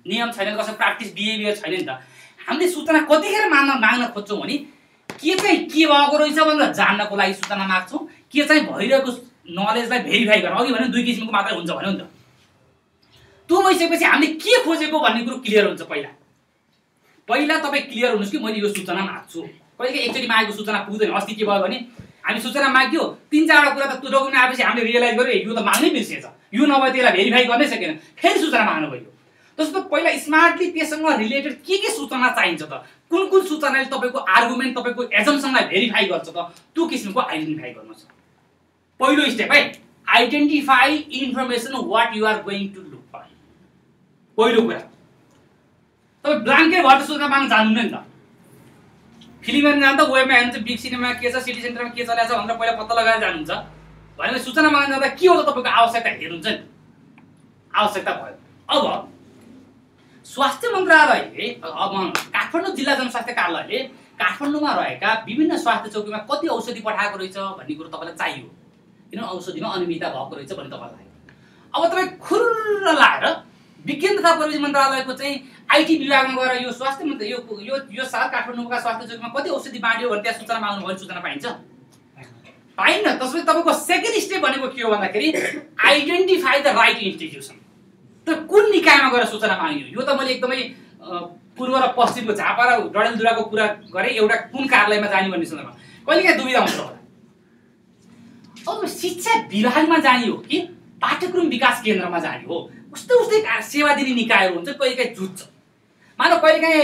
नियम छैन, कसैको प्र्याक्टिस बिहेभियर छैन नि त। हामीले सूचना कतिखेर माग्न माग्न खोज्छौँ भने के चाहिँ के भएको रहेछ भनेर जान्नको लागि सूचना माग्छौँ, के चाहिँ भइरहेको नलेजलाई भेरिफाई गर्न। अघि भने दुई किसिमको मात्रै हुन्छ भन्यो नि त। त्यो भइसकेपछि हामीले के खोजेको भन्ने कुरो क्लियर हुन्छ। पहिला पहिला तपाईँ क्लियर हुनुहोस् कि मैले यो सूचना माग्छु। कहिले एकचोटि मागेको सूचना पुग्दैन। अस्ति के भयो भने हामी सूचना माग्यो, तिन चारवटा कुरा त त्यो डकुमेन्ट आएपछि हामीले रियलाइज गर्यो यो त माग्नै बिर्सिएछ, यो नभए त्यसलाई भेरिफाई गर्नै सकेन, फेरि सूचना माग्नु भयो। जस्तो पहिला स्मार्टली त्यससँग रिलेटेड के के सूचना चाहिन्छ त, कुन कुन सूचनाले तपाईँको आर्गुमेन्ट तपाईँको एजम्सनलाई भेरिफाई गर्छ त, त्यो किसिमको आइडेन्टिफाई गर्नु छ। पहिलो स्टेप है, identify information what you are going to look for. पहिलो कुरा तपाईँ ब्ल्याङ्केट भएर सूचना माग्न जान्नु नि त। फिल्म हेर्न जाँदा वेबमा हेर्नुहुन्छ बिग सिनेमा के छ, सिटी सेन्टरमा के चलेको छ भनेर पहिला पत्ता लगाएर जानुहुन्छ। भनेपछि सूचना माग्न जाँदा के हो त तपाईँको आवश्यकता हेर्नुहुन्छ नि, आवश्यकता भयो। अब स्वास्थ्य मन्त्रालयले अब काठमाडौँ जिल्ला जनस्वास्थ्य कार्यालयले काठमाडौँमा रहेका विभिन्न स्वास्थ्य चौकीमा कति औषधि पठाएको रहेछ भन्ने कुरो तपाईँलाई चाहियो, किन औषधिमा अनियमितता भएको रहेछ भन्ने तपाईँलाई। अब तपाईँ खुर्र लाएर विज्ञान तथा प्रविधि मन्त्रालयको चाहिँ आइटी विभागमा गएर यो स्वास्थ्य मन्त्री यो यो यो साल काठमाडौँका स्वास्थ्य चौकीमा कति औषधि बाँड्यो भने त्यहाँ सूचना माग्नु भयो, सूचना पाइन्छ? पाइन्न। त्यसपछि तपाईँको सेकेन्ड स्टेप भनेको के हो भन्दाखेरि आइडेन्टिफाई द राइट इन्स्टिट्युसन। त कुन निकायमा गएर सूचना माग्यो? यो त मैले एकदमै पूर्व र पश्चिमको झापा र डडेलधुराको कुरा गरेँ, एउटा कुन कार्यालयमा जाने भन्ने सन्दर्भमा कहिलेकाहीँ दुविधा हुन्छ होला। अब शिक्षा विभागमा जाने हो कि पाठ्यक्रम विकास केन्द्रमा जाने हो, उस्तै उस्तै सेवा दिने निकायहरू हुन्छ, कहिलेकाहीँ जुझ्छ। मानव कहिलेकाहीँ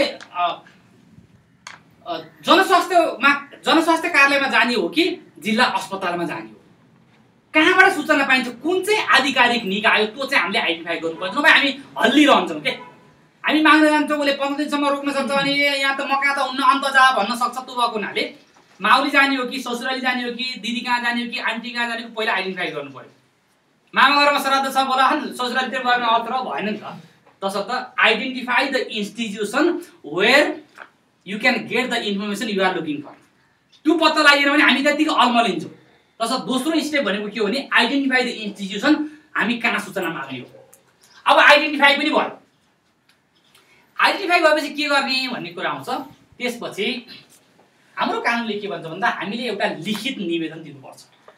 जनस्वास्थ्यमा जनस्वास्थ्य कार्यालयमा जाने हो कि जिल्ला अस्पतालमा जाने हो, कहाँबाट सूचना पाइन्छ, कुन चाहिँ आधिकारिक निकाय हो, त्यो चाहिँ हामीले आइडेन्टिफाई गर्नुपर्छ। नभए हामी हल्लिरहन्छौँ के, हामी माग्न जान्छौँ उसले पन्ध्र दिनसम्म रोक्न सक्छ भने यहाँ त म कहाँ त हुन्न अन्त जा भन्न सक्छ। त्यो भएको हुनाले माउली जाने हो कि ससुराली जाने हो कि दिदी कहाँ जाने हो कि आन्टी कहाँ जाने हो पहिला आइडेन्टिफाई गर्नु पर्यो। मामा घरमा श्राद्ध छ बोला ससुरालीतिर गएर अत्र भएन नि त। तसर्थ identify the institution where you can get the information you are looking for. त्यो पत्ता लागेन भने हामी त्यतिकै अल्मलिन्छौँ। तसर्थ दोस्रो स्टेप भनेको के हो भने आइडेन्टिफाई द इन्स्टिट्युसन, हामी कहाँ सूचना माग्ने हो। अब आइडेन्टिफाई पनि भयो, आइडेन्टिफाई भएपछि के गर्ने भन्ने कुरा आउँछ। त्यसपछि हाम्रो कानुनले के भन्छ भन्दा हामीले एउटा लिखित निवेदन दिनुपर्छ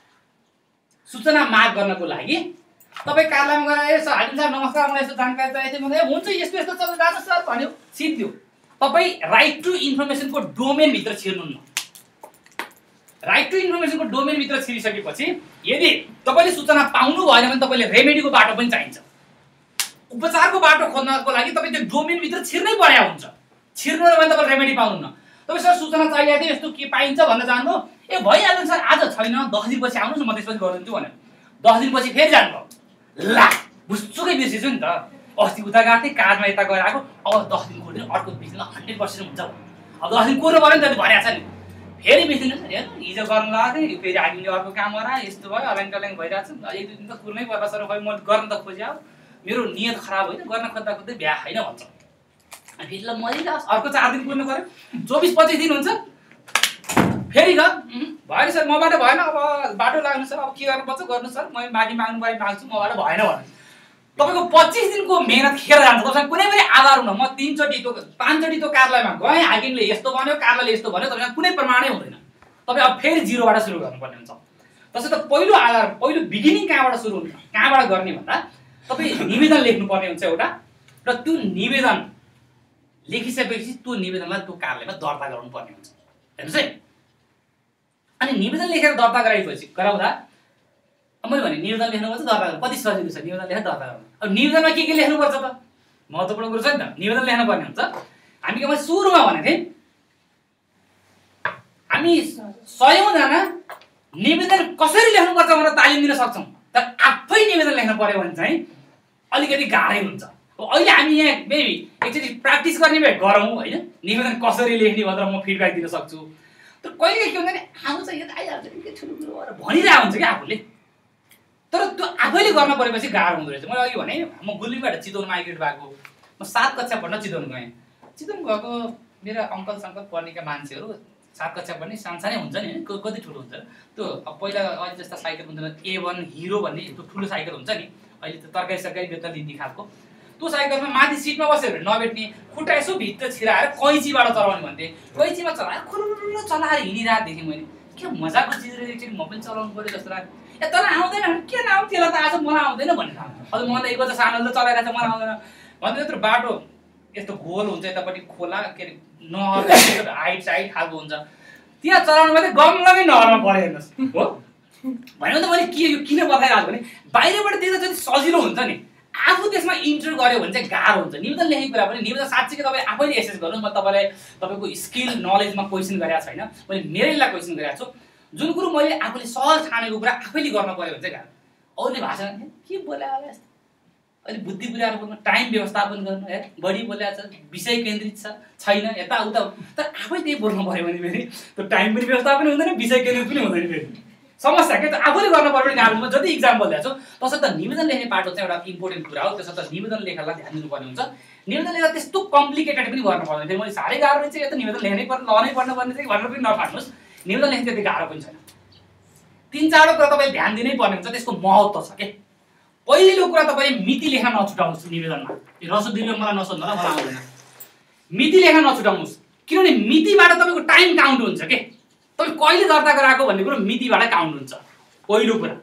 सूचना माग गर्नको लागि। तपाईँ कार्यालयमा गएर सर हाजिम सर नमस्कार मलाई यस्तो जानकारी चाहिएको थियो भने हुन्छ यस्तो यस्तो चल्नु जान्छ सर भन्यो, सिद्धियो। तपाईँ राइट टु इन्फर्मेसनको डोमेनभित्र छिर्नुहुन्न। राइट टु इन्फर्मेसनको डोमेनभित्र छिरिसकेपछि यदि तपाईँले सूचना पाउनु भएन भने तपाईँले रेमेडीको बाटो पनि चाहिन्छ। उपचारको बाटो खोज्नको लागि तपाईँ त्यो डोमेनभित्र छिर्नै पर्या हुन्छ। छिर्नु भने तपाईँले रेमेडी पाउनुहुन्न। तपाईँ सर सूचना चाहिएको थियो यस्तो के पाइन्छ भनेर जानु, ए भइहाल्छ सर आज छैन दस दिनपछि आउनुहोस् न म त्यसपछि गरिदिन्छु भनेर दस दिनपछि फेरि जानुभयो। ला बुझ्चुकै बिर्सिन्छु नि त, अस्ति उता गएको थिएँ काजमा यता गएर आएको, अब दस दिन कोर्दैन अर्को बिस दिनमा हन्ड्रेड पर्सेन्ट हुन्छ। अब दस दिन कोर्नु पऱ्यो नि त भनेको छ नि, फेरि बिस दिन हिजो गर्नु लगाएको थिएँ फेरि हामीले अर्को काम गराएँ यस्तो भयो अल्याङ टल्याङ भइरहेको छ। एक दुई दिन त कुर्नै पर्ला सर, खै म गर्न त खोज्या मेरो नियत खराब होइन, गर्न खोज्दा खोज्दै भ्या होइन भन्छ। अनि फेरि ल मरिरहेको अर्को चार दिन कुर्नु पऱ्यो, चौबिस पच्चिस दिन हुन्छ फेरि ग भएन सर मबाट भएन अब बाटो लाग्नु सर अब के गर्नुपर्छ गर्नु सर म माथि माग्नु पऱ्यो माग्छु मबाट भएन भने तपाईँको पच्चिस दिनको मेहनत खेर जान्छ। तपाईँसँग कुनै पनि आधार हुन, म तिनचोटि त्यो पाँचचोटि त्यो कार्यालयमा गएँ हाकिमले यस्तो भन्यो कार्यालयले यस्तो भन्यो, तपाईँसँग कुनै प्रमाणै हुँदैन। तपाईँ अब फेरि जिरोबाट सुरु गर्नुपर्ने हुन्छ। त्यसो त पहिलो आधार पहिलो बिगिनिङ कहाँबाट सुरु हुन्छ, कहाँबाट गर्ने भन्दा तपाईँ निवेदन लेख्नुपर्ने हुन्छ एउटा, र त्यो निवेदन लेखिसकेपछि त्यो निवेदनलाई त्यो कार्यालयमा दर्ता गराउनुपर्ने हुन्छ। हेर्नुहोस् है, अनि निवेदन लेखेर दर्ता गराएपछि गराउँदा मैले भने निवेदन लेख्नुपर्छ दर्ता गर्नु कति सजिलो छ। निवेदन लेखेर दर्ता गर्नु, अब निवेदनमा के के लेख्नुपर्छ त महत्त्वपूर्ण कुरो छ नि त, निवेदन लेख्नुपर्ने हुन्छ। हामी के मैले सुरुमा भनेको थिएँ हामी सयौँजना निवेदन कसरी लेख्नुपर्छ भनेर तालिम दिन सक्छौँ, तर आफै निवेदन लेख्न पर्यो भने चाहिँ अलिकति गाह्रै हुन्छ। अहिले हामी यहाँ मेबी एकचोटि प्र्याक्टिस गर्ने भए गरौँ होइन, निवेदन कसरी लेख्ने भनेर म फिडब्याक दिन सक्छु। तर कहिले के हुन्छ भने आउँछ यो त आइहाल्छ के ठुलो कुरो भनिरहेको हुन्छ क्या आफूले, तर त्यो आफैले गर्न परेपछि गाह्रो हुँदो रहेछ। मैले अघि भने म गुल्मीबाट चितवन माइग्रेट भएको, म सात कक्षा पढ्न चितवन गएँ। चितवन गएको मेरो अङ्कल सङ्कल पढ्नेका मान्छेहरू सात कक्षा पढ्ने सानसानै हुन्छ नि, कति ठुलो हुन्छ त्यो। अब पहिला अहिले जस्ता साइकल हुँदैन, ए वान हिरो भन्ने त्यो ठुलो साइकल हुन्छ नि, अहिले त तरकारी सरकारी बेच्न दिने खालको त्यो साइकलमा माथि सिटमा बसेर नभेट्ने, खुट्टा यसो भित्र छिराएर कैँचीबाट चलाउने भन्थे। कैँचीमा चलाएर खुरुरुरु चलाएर हिँडिरहेको देखेँ मैले। के मजाको चिज रहेछ, एकचोटि म पनि चलाउनु पऱ्यो जस्तो लाग्यो। ए तर आउँदैन के नाम त्यसलाई त आज मलाई आउँदैन भनेर अझ मलाई एक बजा सानोले चलाइरहेको छ मलाई आउँदैन भन्दै यत्रो बाटो यस्तो गोल हुन्छ, यतापट्टि खोला के अरे नहर हाइट साइड खालको हुन्छ, त्यहाँ चलाउनुमा चाहिँ गम्लमै नहरमा पऱ्यो हेर्नुहोस् हो। भनेको त मैले के यो किन बताइरहेको भने बाहिरबाट देख्दा जति सजिलो हुन्छ नि आफू त्यसमा इन्टर गऱ्यो भने चाहिँ गाह्रो हुन्छ। निवेदन लेखेको कुरा पनि निवेदन साँच्चीकै तपाईँ आफैले एसेस गर्नुहोस्। म तपाईँलाई तपाईँको स्किल नलेजमा क्वेसन गरेको छैन, मैले मेरैलाई क्वेसन गरेको छु। जुन कुरो मैले आफूले सहज ठानेको कुरा आफैले गर्न पऱ्यो भने चाहिँ गाह्रो। अरूले भाषा के बोला होला यस्तो अहिले बुद्धि बुझाएर बोल्नु, टाइम व्यवस्थापन गर्नु, हे बढी बोलेको छ, विषय केन्द्रित छ छैन यताउता, तर आफै त्यही बोल्नु पऱ्यो भने फेरि त्यो टाइम पनि व्यवस्थापन हुँदैन, विषय केन्द्रित पनि हुँदैन। फेरि समस्या के त आफूले गर्न पर्यो भने गाह्रो। म जति इक्जाम्पल दिएको छु तसर्थ निवेदन लेख्ने पाटो चाहिँ एउटा इम्पोर्टेन्ट कुरा हो। त्यसर्थ निवेदन लेखलाई ध्यान दिनुपर्ने हुन्छ। निवेदन लेख्दा त्यस्तो कम्प्लिकेटेड पनि गर्नु पर्दैन। फेरि मैले साह्रै गाह्रो रहेछ यो त निवेदन लेख्नै पर्ने लनै पर्नुपर्ने चाहिँ भनेर पनि नफाट्नुहोस्। निवेदन लेख्ने त्यति गाह्रो पनि छैन। तिन चारवटा कुरा तपाईँले ध्यान दिनै पर्ने हुन्छ, त्यसको महत्त्व छ के। पहिलो कुरा तपाईँले मिति लेख्न नछुटाउनुहोस् निवेदनमा। रसुदीले मलाई नसोध्नु ल, मलाई आउँदैन। मिति लेख्न नछुटाउनुहोस्, किनभने मितिबाट तपाईँको टाइम काउन्ट हुन्छ के। तपाईँ कहिले दर्ता गराएको भन्ने कुरो मितिबाट काउन्ट हुन्छ, पहिलो कुरा।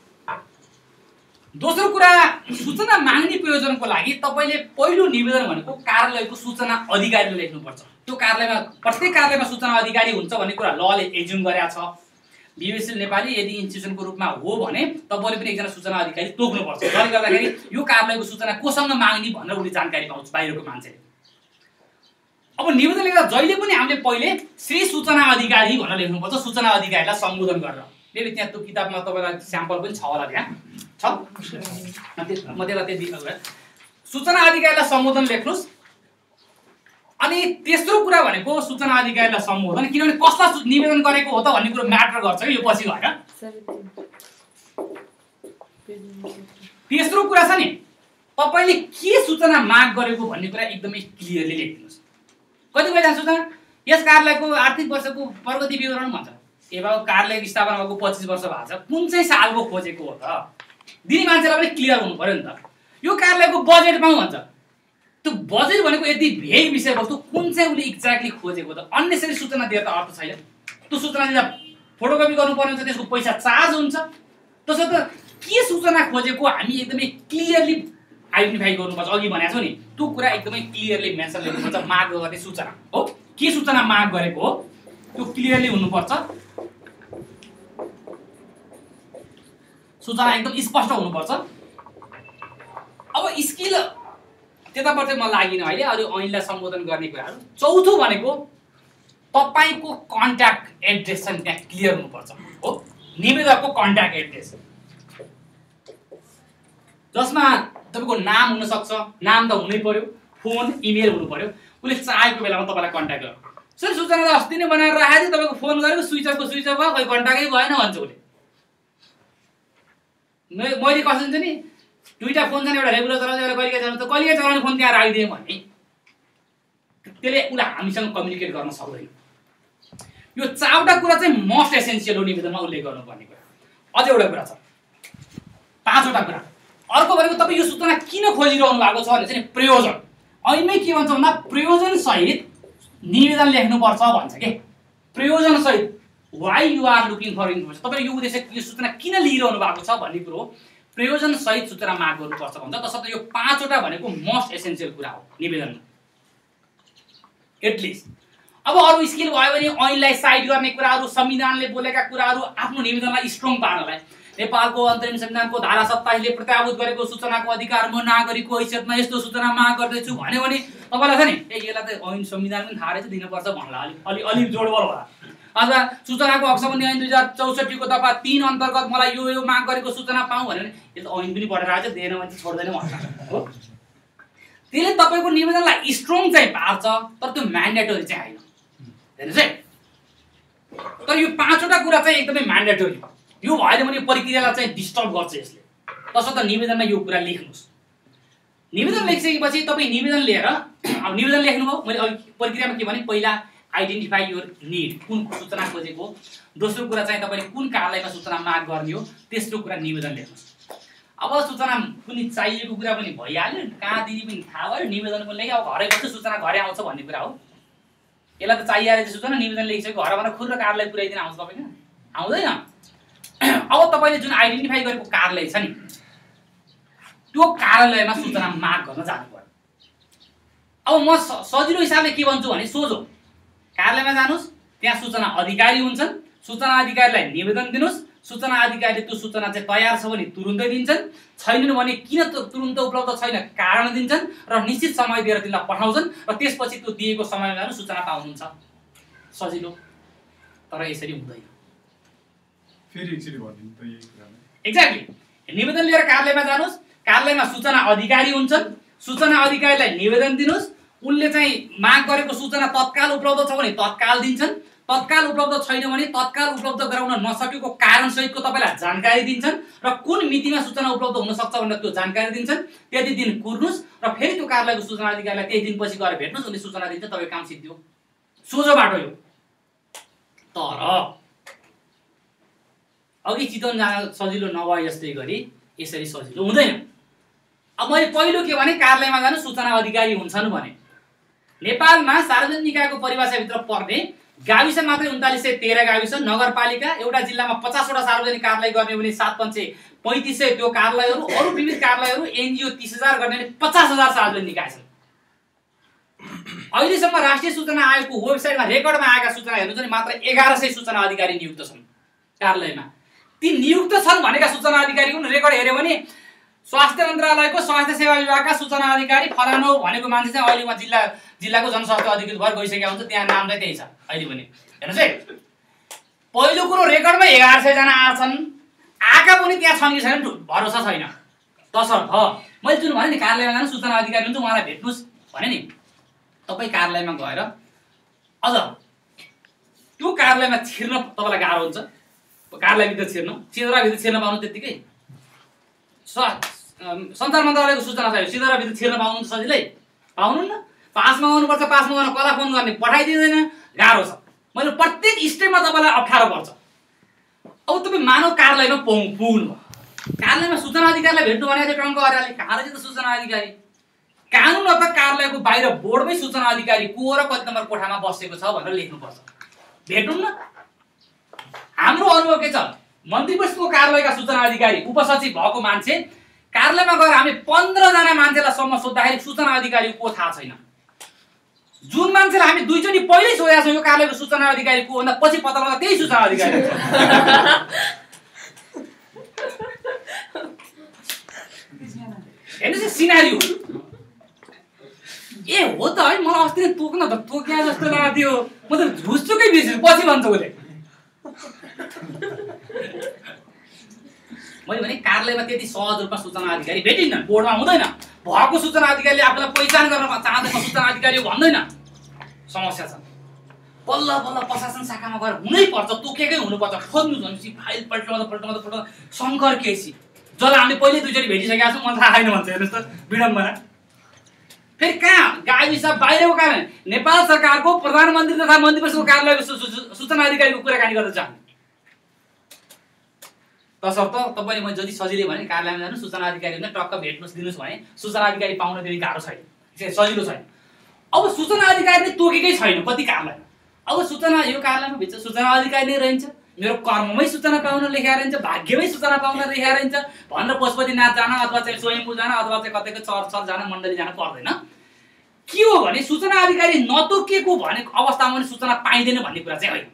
दोस्रो कुरा, सूचना माग्ने प्रयोजनको लागि तपाईँले पहिलो निवेदन भनेको कार्यालयको सूचना अधिकारीले लेख्नुपर्छ। त्यो कार्यालयमा प्रत्येक कार्यालयमा सूचना अधिकारी हुन्छ भन्ने कुरा लले एज्युम गरेको छ। बीबीसी नेपाली यदि इन्स्टिट्युसनको रूपमा हो भने तपाईँले पनि एकजना सूचना अधिकारी तोक्नुपर्छ, जसले गर्दाखेरि यो कार्यालयको सूचना कोसँग माग्ने भनेर उसले जानकारी पाउँछ बाहिरको मान्छेले। अब निवेदन लेख्दा जहिले पनि हामीले पहिले श्री सूचना अधिकारी भनेर लेख्नुपर्छ, सूचना अधिकारीलाई सम्बोधन गरेर। फेरि त्यहाँ त्यो किताबमा तपाईँलाई स्याम्पल पनि छ होला, त्यहाँ छ म त्यसलाई त्यही सूचना अधिकारीलाई सम्बोधन लेख्नुहोस्। अनि तेस्रो कुरा भनेको सूचना अधिकारीलाई सम्बोधन, किनभने कसलाई निवेदन गरेको हो त भन्ने कुरो म्याटर गर्छ कि यो पछि गएर। तेस्रो कुरा छ नि तपाईँले के सूचना माग गरेको भन्ने कुरा एकदमै क्लियरली लेखिदिनुहोस्। कतिपयजना सूचना यस कार्यालयको आर्थिक वर्षको प्रगति विवरण भन्छ, ए बाबु कार्यालय स्थापना भएको पच्चिस वर्ष भएको छ, कुन चाहिँ सालको खोजेको हो त दिने मान्छेलाई पनि क्लियर हुनु पर्यो नि त। यो कार्यालयको बजेट पाउँ भन्छ, त्यो बजेट भनेको यति भेग विषयवस्तु कुन चाहिँ उसले एक्ज्याक्टली खोजेको त अन्नेसरी सूचना दिएर त अर्थ छैन। त्यो सूचना दिँदा फोटोकपी गर्नुपर्ने हुन्छ, त्यसको पैसा चार्ज हुन्छ। त्यसर्थ के सूचना खोजेको हामी एकदमै क्लियरली आइडेन्टिफाई गर्नुपर्छ। अघि भनेको छु नि त्यो कुरा एकदमै क्लियरली मेन्सन गर्नुपर्छ। माग गर्ने सूचना हो, के सूचना माग गरेको हो त्यो क्लियरली हुनुपर्छ। सूचना एकदम स्पष्ट हुनुपर्छ। अब स्किल त्यतापट्टि म लागिनँ अहिले, अरू ऐनलाई सम्बोधन गर्ने कुराहरू। चौथो भनेको तपाईँको कन्ट्याक्ट एड्रेस चाहिँ त्यहाँ क्लियर हुनुपर्छ हो, निवेदकको कन्ट्याक्ट एड्रेस जसमा तपाईँको नाम हुनसक्छ, नाम त हुनै पर्यो, फोन इमेल हुनु पर्यो, उसले चाहेको बेलामा तपाईँलाई कन्ट्याक्ट गर्नु। सर सूचना त अस्ति नै बनाएर राखेको थियो, तपाईँको फोन गरेको स्विच अफको स्विच अफ भयो, खै कन्ट्याक्टै भएन भन्छ उसले। मैले कसो हुन्छ नि दुईवटा फोन छन्, एउटा रेगुलर चलाउँछ एउटा कहिले चलाउँछ, कहिले चलाउने फोन त्यहाँ राखिदिएँ भने त्यसले उसलाई हामीसँग कम्युनिकेट गर्न सक्दैन। यो चारवटा कुरा चाहिँ मोस्ट एसेन्सियल हो निवेदनमा उल्लेख गर्नुपर्ने कुरा। अझ एउटा कुरा छ, पाँचवटा कुरा। अर्को भनेको तपाईँ यो सूचना किन खोजिरहनु भएको छ भने चाहिँ प्रयोजन। ऐनमै के भन्छ भन्दा प्रयोजन सहित निवेदन लेख्नुपर्छ भन्छ के। प्रयोजन सहित why you are looking for information, तपाईँ यो उद्देश्य यो सूचना किन लिइरहनु भएको छ भन्ने कुरो प्रयोजन सहित सूचना माग गर्नुपर्छ भन्छ। तसर्थ यो पाँचवटा भनेको मोस्ट एसेन्सियल कुरा हो निवेदनमा एटलिस्ट। अब अरू स्किल भयो भने ऐनलाई साइड गर्ने कुराहरू, संविधानले बोलेका कुराहरू आफ्नो निवेदनलाई स्ट्रङ पार्नलाई नेपालको अन्तरिम संविधानको धारा सत्ताइसले प्रत्याभूत गरेको सूचनाको अधिकार म नागरिकको हैसियतमा यस्तो सूचना माग गर्दैछु भन्यो भने तपाईँलाई छ नि ए यसलाई त ऐन संविधान पनि थाहा रहेछ दिनुपर्छ भन्ला, अलिक अलि अलिक जोडबल होला। अथवा सूचनाको हक सम्बन्धी ऐन दुई हजार चौसठीको दफा तीन अन्तर्गत मलाई यो यो माग गरेको सूचना पाऊँ भन्यो भने यो त ऐन पनि पढेर आएछ, दिएन भने चाहिँ छोड्दैन भन्ला हो। त्यसले तपाईँको निवेदनलाई स्ट्रङ चाहिँ पार्छ, तर त्यो म्यान्डेटरी चाहिँ होइन हेर्नुहोस् है। तर यो पाँचवटा कुरा चाहिँ एकदमै म्यान्डेटरी, यो भएन भने प्रक्रियालाई चाहिँ डिस्टर्ब गर्छ यसले। तसर्थ निवेदनमा यो कुरा लेख्नुहोस्। निवेदन लेखिसकेपछि तपाईँ निवेदन लिएर अब निवेदन लेख्नुभयो, मैले अघि प्रक्रियामा के भने पहिला आइडेन्टिफाई योर निड, कुन सूचना खोजेको, दोस्रो कुरा चाहिँ तपाईँले कुन कार्यालयमा सूचना माग गर्ने हो, तेस्रो कुरा निवेदन लेख्नुहोस्। अब सूचना कुनै चाहिएको कुरा पनि भइहाल्यो, कहाँ दिदी पनि थाहा भयो, निवेदन पनि लेख्यो, अब घरै बस्छ सूचना घरै आउँछ भन्ने कुरा हो। यसलाई त चाहिहाल्यो सूचना निवेदन लेखिसक्यो घरमा खुर्र कार्यालय पुर्याइदिन आउँछ तपाईँ आउँदैन। अब तपाईँले जुन आइडेन्टिफाई गरेको कार्यालय छ नि त्यो कार्यालयमा सूचना माग गर्न जानु पर्यो। अब म सजिलो हिसाबले के भन्छु भने सोझो कार्यालयमा जानुस्, त्यहाँ सूचना अधिकारी हुन्छन्, सूचना अधिकारीलाई निवेदन दिनुस्, सूचना अधिकारीले त्यो सूचना चाहिँ तयार छ भने तुरुन्तै दिन्छन्, छैनन् भने किन तुरुन्त उपलब्ध छैन कारण दिन्छन् र निश्चित समय दिएर तिनलाई पठाउँछन् र त्यसपछि त्यो दिएको समयमा जानु सूचना पाउनुहुन्छ। सजिलो, तर यसरी हुँदैन। फेरि एकचोटि भनिदिनु त यही कुरा एक्ज्याक्टली। निवेदन लिएर कार्यालयमा जानुस्, कार्यालयमा सूचना अधिकारी हुन्छन्, सूचना अधिकारीलाई निवेदन दिनुस्, उनले चाहिँ माग गरेको सूचना तत्काल उपलब्ध छ भने तत्काल दिन्छन्, तत्काल उपलब्ध छैन भने तत्काल उपलब्ध गराउन नसकेको कारण सहितको तपाईलाई जानकारी दिन्छन् र कुन मितिमा सूचना उपलब्ध हुन सक्छ भनेर त्यो जानकारी दिन्छन्। त्यति दिन कुर्नुस् र फेरि त्यो कार्यालयको सूचना अधिकारीलाई त्यही दिनपछि गएर भेट्नुस्, उनले सूचना दिन्छ, तपाईँ काम सिद्धियो। सोझो बाटो यो। तर अघि चितवन जान सजिलो नभए जस्तै गरी यसरी सजिलो हुँदैन। अब मैले पहिलो के भने कार्यालयमा जानु सूचना अधिकारी हुन्छन् भने नेपालमा सार्वजनिक निकायको परिभाषाभित्र पर्ने गाविस मात्रै उन्तालिस सय तेह्र गाविस, नगरपालिका एउटा जिल्लामा पचासवटा सार्वजनिक कार्यालय गर्ने भने सात पञ्चे पैँतिस सय त्यो कार्यालयहरू, अरू विविध कार्यालयहरू एनजिओ तीस हजार गर्ने भने पचास हजार सार्वजनिक निकाय छन्। अहिलेसम्म राष्ट्रिय सूचना आयोगको वेबसाइटमा रेकर्डमा आएका सूचना हेर्नु भने मात्र एघार सय सूचना अधिकारी नियुक्त छन् कार्यालयमा। ती नियुक्त छन् भनेका सूचना अधिकारी हुन्। रेकर्ड हेऱ्यो भने स्वास्थ्य मन्त्रालयको स्वास्थ्य सेवा विभागका सूचना अधिकारी फलानु भनेको मान्छे चाहिँ अहिले उहाँ जिल्ला जिल्लाको जनस्वास्थ्य अधिकृत भएर गइसकेका हुन्छ, त्यहाँ नाम चाहिँ त्यही छ अहिले पनि। हेर्नुहोस् है, पहिलो कुरो रेकर्डमा एघार सयजना आछन्, आएका पनि त्यहाँ छन् कि छैन भरोसा छैन। तसर्थ मैले जुन भने नि कार्यालयमा जानु सूचना अधिकारी हुन्छ उहाँलाई भेट्नुहोस् भने नि, तपाईँ कार्यालयमा गएर अझ त्यो कार्यालयमा छिर्न तपाईँलाई गाह्रो हुन्छ, कार्यालयभित्र छिर्न सिधराभित्र छिर्न पाउनु त्यत्तिकै सञ्चार मन्त्रालयको सूचना चाहियो सिधराभित्र छिर्न पाउनु सजिलै पाउनुहुन्न। पासमा आउनुपर्छ, पासमा गएर कसलाई फोन गर्ने पठाइदिँदैन, गाह्रो छ। मैले प्रत्येक स्टेपमा तपाईँलाई अप्ठ्यारो पर्छ। अब तपाईँ मानव कार्यालयमा पुग्नु भयो, कार्यालयमा सूचना अधिकारीलाई भेट्नु भने चाहिँ टङ्क अर्याले कहाँ रहेछ त सूचना अधिकारी? कानुन अथवा कार्यालयको बाहिर बोर्डमै सूचना अधिकारी को र कति नम्बर कोठामा बसेको छ भनेर लेख्नुपर्छ, भेट्नु न। हाम्रो अनुभव के छ, मन्त्री परिषदको कार्यालयका सूचना अधिकारी उपसचिव भएको मान्छे कार्यालयमा गएर हामी पन्ध्रजना मान्छेलाई सम्म सोद्धाखेरि सूचना अधिकारी को थाहा छैन। जुन मान्छेलाई हामी दुईचोटि पहिल्यै सोधेका छौँ यो कार्यालयको सूचना अधिकारी को भन्दा पछि पत्ता लगाउँदा त्यही सूचना अधिकारी हेर्नुहोस् सिनारियो। ए हो त है, मलाई अस्ति नै तोक्न त तोक्या जस्तो लाग्थ्यो, म त झुसुकै बिर्सिनु पछि भन्छ उसले। मैले भने कार्यालयमा त्यति सहज रूपमा सूचना अधिकारी भेटिन्न, बोर्डमा हुँदैन, भएको सूचना अधिकारीले आफूलाई पहिचान गर्न चाहँदैन सूचना अधिकारी भन्दैन, समस्या छ। बल्ल बल्ल प्रशासन शाखामा गएर हुनै पर्छ, तोकेकै हुनुपर्छ, खोज्नु भनेपछि फाइल पल्टाउँदा पल्टाउँदा पल्टाउँदा शङ्कर केसी जसलाई हामीले पहिले दुईचोटि भेटिसकेका छौँ मलाई थाहा छैन भन्छ। हेर्नुहोस् त विडम्बना। फेरि कहाँ गाविस बाहिरको कारण नेपाल सरकारको प्रधानमन्त्री तथा मन्त्री परिषदको कार्यालयको सूचना अधिकारीको कुराकानी गर्न चाहन्छु। तसर्थ तपाईँले मैले जति सजिलै भने कार्यालयमा जानु सूचना अधिकारी हुँदा टक्क भेट्नुहोस् दिनुहोस् भने सूचना अधिकारी पाउन त्यति गाह्रो छैन, सजिलो छैन। अब सूचना अधिकारी नै तोकेकै छैन कति कार्यालय। अब सूचना यो कार्यालयमा भित्र सूचना अधिकारी नै रहन्छ, मेरो कर्ममै सूचना पाउन लेखेर रहन्छ, भाग्यमै सूचना पाउन लेखेर रहन्छ भनेर पशुपतिनाथ जान अथवा चाहिँ स्वयम्भू जान अथवा चाहिँ कतैको चर चर जान मण्डली जान पर्दैन। के हो भने सूचना अधिकारी नतोकिएको भनेको अवस्थामा पनि सूचना पाइँदैन भन्ने कुरा चाहिँ होइन।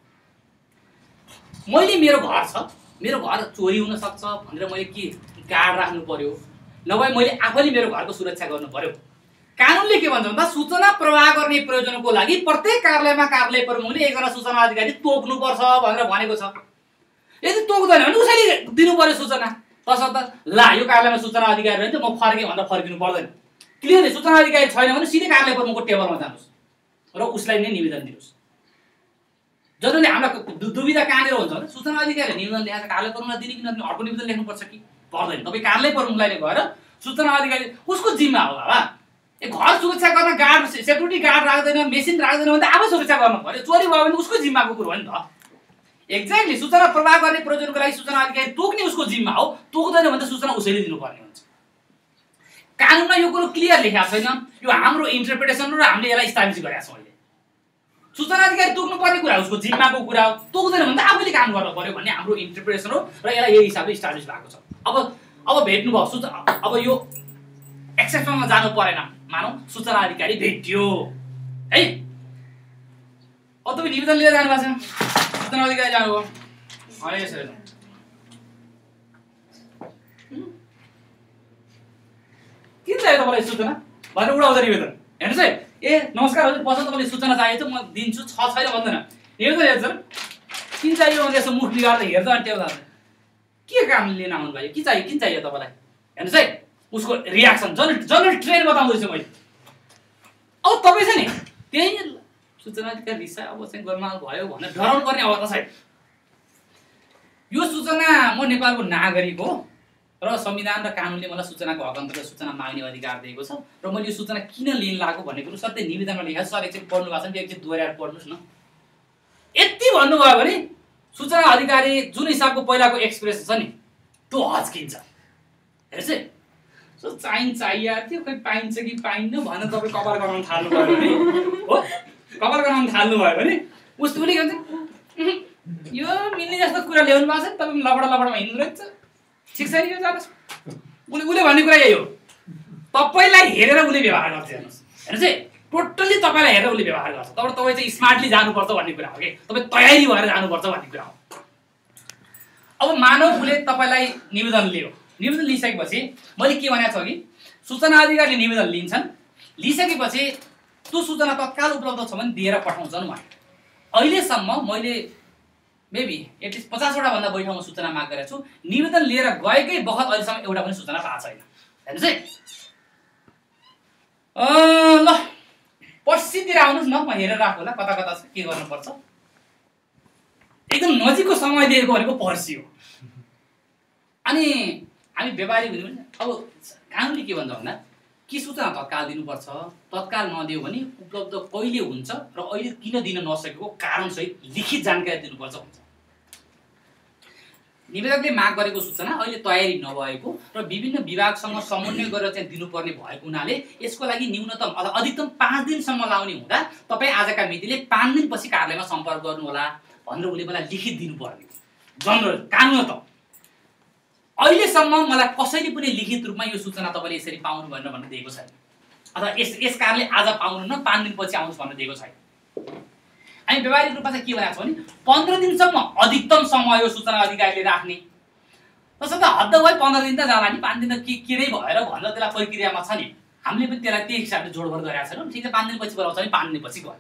मैले मेरो घर छ, मेरो घर चोरी हुन सक्छ भनेर मैले के गार्ड राख्नु पर्यो, नभए मैले आफैले मेरो घरको सुरक्षा गर्नु पर्यो। कानुनले के भन्छ भन्दा सूचना प्रवाह गर्ने प्रयोजनको लागि प्रत्येक कार्यालयमा कार्यालय प्रमुखले एकजना सूचना अधिकारी तोक्नुपर्छ भनेर भनेको छ। यदि तोक्दैन भने उसैले दिनु पर्यो सूचना। तसर्थ ला यो कार्यालयमा सूचना अधिकारी रहन्छ म फर्केँ भन्दा फर्किनु पर्दैन। क्लियरली सूचना अधिकारी छैन भने सिधै कार्यालय प्रमुखको टेबलमा जानुहोस् र उसलाई नै निवेदन दिनुहोस्। जसले हामीलाई दुविधा कहाँनिर हुन्छ भने सूचना अधिकारीले निवेदन ल्याएर कार्यालय प्रमुखलाई दिने कि नदिने अर्को निवेदन लेख्नुपर्छ कि पर्दैन। तपाईँ कार्यालय प्रमुखलाई गएर सूचना अधिकारी उसको जिम्मा हो बाबा। ए घर सुरक्षा गर्न गार्ड सेक्युरिटी गार्ड राख्दैन, मेसिन राख्दैन भने त आफै सुरक्षा गर्नु पर्यो। चोरी भयो भने उसको जिम्माको कुरो हो नि त। एक्ज्याक्टली सूचना प्रवाह गर्ने प्रयोजनको लागि सूचना अधिकारी तोक्ने उसको जिम्मा हो। तोक्दैन भने त सूचना उसैले दिनुपर्ने हुन्छ। कानुनमा यो कुरो क्लियर लेखेको छैन, यो हाम्रो इन्टरप्रिटेसन र हामीले यसलाई इस्टाब्लिस गरेका छौँ। अहिले सूचना अधिकारी तोक्नु पर्ने कुरा उसको जिम्माको कुरा हो, तोक्दैन भने त आफैले काम गर्नु पर्यो भन्ने हाम्रो इन्टरप्रिटेसन हो र यसलाई यही हिसाबले इस्टाब्लिस भएको छ। अब अब भेट्नु भयो सूचना, अब यो एक्सेप्सनमा जानु परेन, मानौ सूचना अधिकारी भेट्यो है, अब तपाईँ निवेदन लिएर जानु भएको छ, सूचना अधिकारी जानुभयो, यसरी किन चाहियो तपाईँलाई सूचना भनेर उडाउँछ निवेदन। हेर्नुहोस् है, ए नमस्कार हजुर पछि तपाईँले सूचना चाहिएको छ म दिन्छु, छ छैन भन्दैन, निवेदन हेर्छ किन चाहियो भने यसो मुख बिगार्दा हेर्दा अनि त्यो के काम लिन आउनु भयो, के चाहियो किन चाहियो तपाईँलाई। हेर्नुहोस् है उसको रियाक्सन, जनरल जनरल ट्रेन बताउँदैछु मैले। अब तपाईँ चाहिँ नि त्यही सूचना अधिकारी रिसा अब चाहिँ गोलमाल भयो भनेर डराउनु पर्ने अवस्था छैन। यो सूचना म नेपालको नागरिक हो र संविधान र कानुनले मलाई सूचनाको हक अन्तर्गत सूचना माग्ने अधिकार दिएको छ र मैले यो सूचना किन लिन लागेको भन्ने कुरो सधैँ निवेदनमा लेखेको छ। सर एकचोटि पढ्नु भएको छ नि, एकचोटि दोहोऱ्याएर पढ्नुहोस् न। यति भन्नुभयो भने सूचना अधिकारी जुन हिसाबको पहिलाको एक्सप्रेस छ नि त्यो हच्किन्छ। हेर्नुहोस् है, सो चाहिन्छ चाहिया थियो खै पाइन्छ कि पाइन्न भनेर तपाईँ कपाल गराउन थाल्नुभयो भने हो, कपाल गराउन थाल्नुभयो भने उस्तो पनि के भन्छ यो मिल्ने जस्तो कुरा ल्याउनु भएको छ नि, तपाईँ लबडा लबडामा हिँड्नु रहेछ, ठिक छ नि यो जानुहोस्। उसले उसले भन्ने कुरा यही हो, तपाईँलाई हेरेर उसले व्यवहार गर्छ। हेर्नुहोस् हेर्नुहोस् है, टोटल्ली तपाईँलाई हेरेर उसले व्यवहार गर्छ। तपाईँ तपाईँ चाहिँ स्मार्टली जानुपर्छ भन्ने कुरा हो कि तपाईँ तयारी भएर जानुपर्छ भन्ने कुरा हो। अब मानव उसले तपाईँलाई निवेदन लियो, निवेदन लिइसकेपछि मैले के भनेको छु कि सूचना अधिकारीले निवेदन लिन्छन्, लिइसकेपछि त्यो सूचना तत्काल उपलब्ध छ भने दिएर पठाउँछन् भने। अहिलेसम्म मैले मेबी एटलिस्ट पचासवटा भन्दा बढी ठाउँमा सूचना माग गरेको छु, निवेदन लिएर गएकै बखत अहिलेसम्म एउटा पनि सूचना पाएको छैन। हेर्नुहोस् है, ल पर्सितिर आउनुहोस् न, म हेरेर राख्छु होला कता कता छ के गर्नुपर्छ। एकदम नजिकको समय दिएको भनेको पर्सि हो। अनि हामी व्यापारी हुने भने अब कानुनले के भन्छ भन्दा कि सूचना तत्काल दिनुपर्छ, तत्काल नदियो भने उपलब्ध कहिले हुन्छ र अहिले किन दिन नसकेको कारणसहित लिखित जानकारी दिनुपर्छ भन्छ। निवेदकले माग गरेको सूचना अहिले तयारी नभएको र विभिन्न विभागसँग समन्वय गरेर चाहिँ दिनुपर्ने भएको हुनाले यसको लागि न्यूनतम अथवा अधिकतम पाँच दिनसम्म लाउने हुँदा तपाईँ आजका मितिले पाँच दिनपछि कार्यालयमा सम्पर्क गर्नुहोला भनेर उसले मलाई लिखित दिनुपर्ने जनरल कानुन त। अहिलेसम्म मलाई कसैले पनि लिखित रूपमा यो सूचना तपाईँले यसरी पाउनु भनेर भन्नु दिएको छैन, अथवा यस यस कारणले आज पाउनु न पाँच दिनपछि आउनुहोस् भनेर दिएको छैन। हामी व्यावहारिक रूपमा चाहिँ के भनेको छौँ भने पन्ध्र दिनसम्म अधिकतम समय यो सूचना अधिकारीले राख्ने। तसर्थ हद भयो पन्ध्र दिन त जाला नि, पाँच दिन त के के नै भएर भनेर त्यसलाई प्रक्रियामा छ नि, हामीले पनि त्यसलाई त्यही हिसाबले जोडभर गरेका छैनौँ। ठिक छ पाँच दिनपछि बोलाउँछ भने पाँच दिनपछि गयो।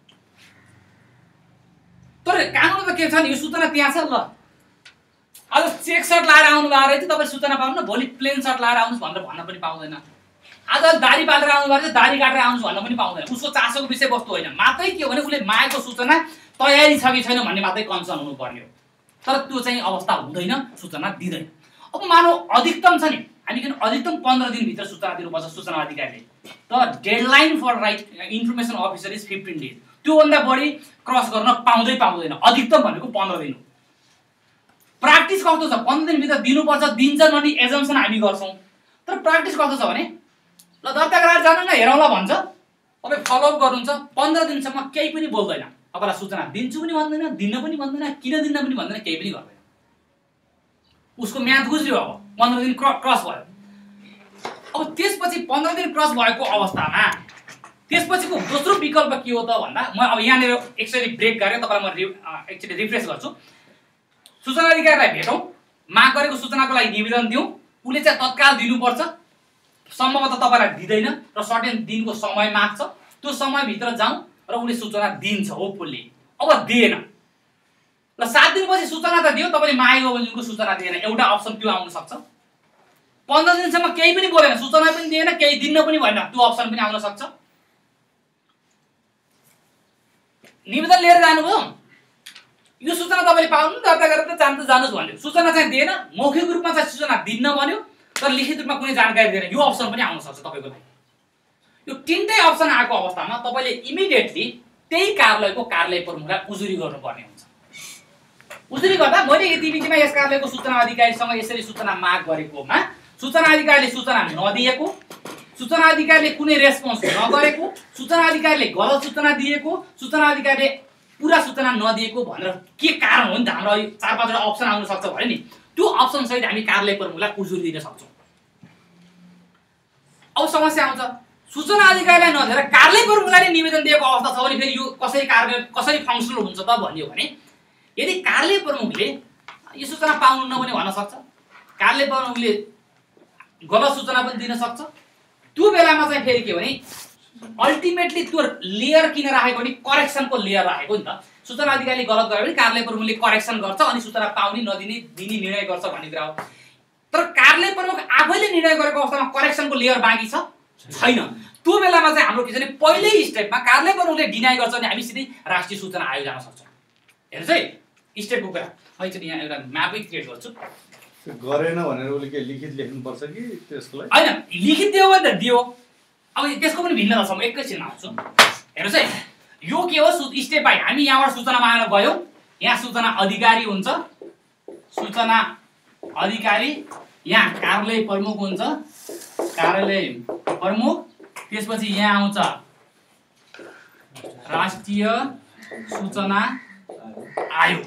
तर कानुन त के छ नि यो सूचना त्यहाँ छ। ल आज चेक सर्ट लाएर आउनु भएको रहेछ तपाईँ सूचना पाउनु, भोलि प्लेन सर्ट लाएर आउनुहोस् भनेर भन्न पनि पाउँदैन। आज दारी पालेर आउनु भएको छ दारी काटेर आउनुहोस् भन्न पनि पाउँदैन। उसको चासोको विषयवस्तु होइन, मात्रै के हो भने उसले मागेको सूचना तयारी छ कि छैन भन्ने मात्रै कन्सर्न हुनुपर्ने हो। तर त्यो चाहिँ अवस्था हुँदैन, सूचना दिँदैन। अब मानौ अधिकतम छ नि, हामी किन अधिकतम पन्ध्र दिनभित्र सूचना दिनुपर्छ सूचना अधिकारीले। तर deadline for right information officer is fifteen days, त्योभन्दा बढी क्रस गर्न पाउँदै पाउँदैन। अधिकतम भनेको पन्ध्र दिन हो। प्र्याक्टिस कस्तो छ, पन्ध्र दिनभित्र दिनुपर्छ दिन्छन् भन्ने एजम्सन हामी गर्छौँ। तर प्र्याक्टिस कस्तो छ भने ल दर्ता गराएर जानु न हेरौँला भन्छ, तपाईँ फलोअप गर्नुहुन्छ, पन्ध्र दिनसम्म केही पनि बोल्दैन, तपाईँलाई सूचना दिन्छु पनि भन्दैन, दिन पनि भन्दैन, किन दिन्न पनि भन्दैन, केही पनि गर्दैन। उसको म्याद गुज्रियो, अब पन्ध्र दिन क्रस भयो। अब त्यसपछि पन्ध्र दिन क्रस भएको अवस्थामा त्यसपछिको दोस्रो विकल्प के हो त भन्दा म अब यहाँनिर एकचोटि ब्रेक गरेर तपाईँलाई म एकचोटि रिफ्रेस गर्छु। सूचना अधिकारीलाई भेटौँ, माग गरेको सूचनाको लागि निवेदन दिउँ, उसले चाहिँ तत्काल दिनुपर्छ, सम्भवतः तपाईँलाई दिँदैन र सर्टेन दिनको समय माग्छ, त्यो समयभित्र जाउँ र उसले सूचना दिन्छ होपफुल्ली। अब दिएन, ल सात दिनपछि सूचना त दियो, तपाईँले मागेको दिनको सूचना दिएन, एउटा अप्सन त्यो आउन सक्छ। पन्ध्र दिनसम्म केही पनि बोलेन, सूचना पनि दिएन, केही दिन्न पनि भएन, त्यो अप्सन पनि आउन सक्छ। निवेदन लिएर जानुभयो, यो सूचना तपाईँले पाउनु दर्ता गरेर त जानु त जानुहोस् भन्यो, सूचना चाहिँ दिएन, मौखिक रूपमा चाहिँ सूचना दिन्न भन्यो, तर लिखित रूपमा कुनै जानकारी दिएन, यो अप्सन पनि आउन सक्छ तपाईँको लागि। यो तिनटै अप्सन आएको अवस्थामा तपाईँले इमिडिएटली त्यही कार्यालयको कार्यालय प्रमुखलाई उजुरी गर्नुपर्ने हुन्छ। उजुरी गर्दा मैले यति मितिमा यस कार्यालयको सूचना अधिकारीसँग यसरी सूचना माग गरेकोमा सूचना अधिकारीले सूचना नदिएको, सूचना अधिकारीले कुनै रेस्पोन्स नगरेको, सूचना अधिकारीले गलत सूचना दिएको, सूचना अधिकारीले पुरा सूचना नदिएको भनेर के कारण हो नि त? हाम्रो चार पाँचवटा अप्सन आउन सक्छ भने नि त्यो अप्सन सहित हामी कार्यालय प्रमुखलाई उजुरी दिन सक्छौँ। अब समस्या आउँछ सूचना अधिकारीलाई नदिएर कार्यालय प्रमुखलाई निवेदन दिएको अवस्था छ भने फेरि यो कसरी कार्य कसरी फङ्सनल हुन्छ त भन्यो भने यदि कार्यालय प्रमुखले यो सूचना पाउनुहुन्न भने भन्न सक्छ, कार्यालय प्रमुखले गलत सूचना पनि दिन सक्छ। त्यो बेलामा चाहिँ फेरि के भने अल्टिमेटली त्यो लेयर किन राखेको भने करेक्सनको लेयर राखेको नि त। सूचना अधिकारीले गलत गर्यो भने कार्यालय प्रमुखले करेक्सन गर्छ अनि सूचना पाउने नदिने दिने निर्णय गर्छ भन्ने कुरा हो। तर कार्यालय प्रमुख आफैले निर्णय गरेको अवस्थामा करेक्सनको लेयर बाँकी छ छैन। त्यो बेलामा चाहिँ हाम्रो के छ भने पहिल्यै स्टेपमा कार्यालय प्रमुखले डिनाइ गर्छ भने हामी सिधै राष्ट्रिय सूचना आयोग जान सक्छौँ। हेर्नुहोस् है स्टेपको कुरा मैले चाहिँ यहाँ एउटा म्यापै क्रिएट गर्छु। गरेन भनेर उसले के लिखित लेख्नुपर्छ कि त्यसको लागि? होइन लिखित दियो भने त दियो। अब त्यसको पनि भिन्नता छ, म एकैछिनमा आउँछु। हेर्नुहोस् है यो के हो स्टेप बाई हामी यहाँबाट सूचना मागेर गयौँ, यहाँ सूचना अधिकारी हुन्छ, सूचना अधिकारी यहाँ कार्यालय प्रमुख हुन्छ, कार्यालय प्रमुख, त्यसपछि यहाँ आउँछ राष्ट्रिय सूचना आयोग।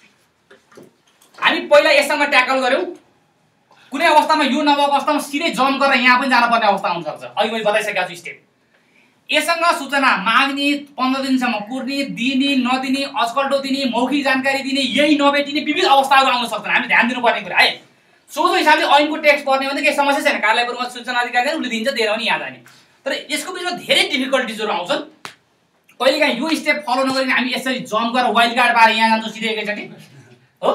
हामी पहिला यससँग ट्याकल गर्यौँ, कुनै अवस्थामा यो नभएको अवस्थामा सिधै जम्प गरेर यहाँ पनि जानुपर्ने अवस्था हुन सक्छ। अहिले मैले बताइसकेको छु स्टेप। यससँग सूचना माग्ने, पन्ध्र दिनसम्म कुर्ने, दिने नदिने, अचकल्टो दिने, मौखिक जानकारी दिने, यही नभेटिने विविध अवस्थाहरू आउन सक्छन्। हामी ध्यान दिनुपर्ने कुरा है। सोझो हिसाबले ऐनको टेक्स्ट पढ्ने भने केही समस्या छैन, कार्यालय प्रमुख सूचना अधिकारी उसले दिन्छ, दिएन भने यहाँ जाने। तर यसको बिचमा धेरै डिफिकल्टिजहरू आउँछन्। कहिलेकाहीँ यो स्टेप फलो नगरिकन हामी यसरी जम्प गरेर वाइल्ड कार्ड पाएर यहाँ जान्छौँ सिधै एकैचोटि हो।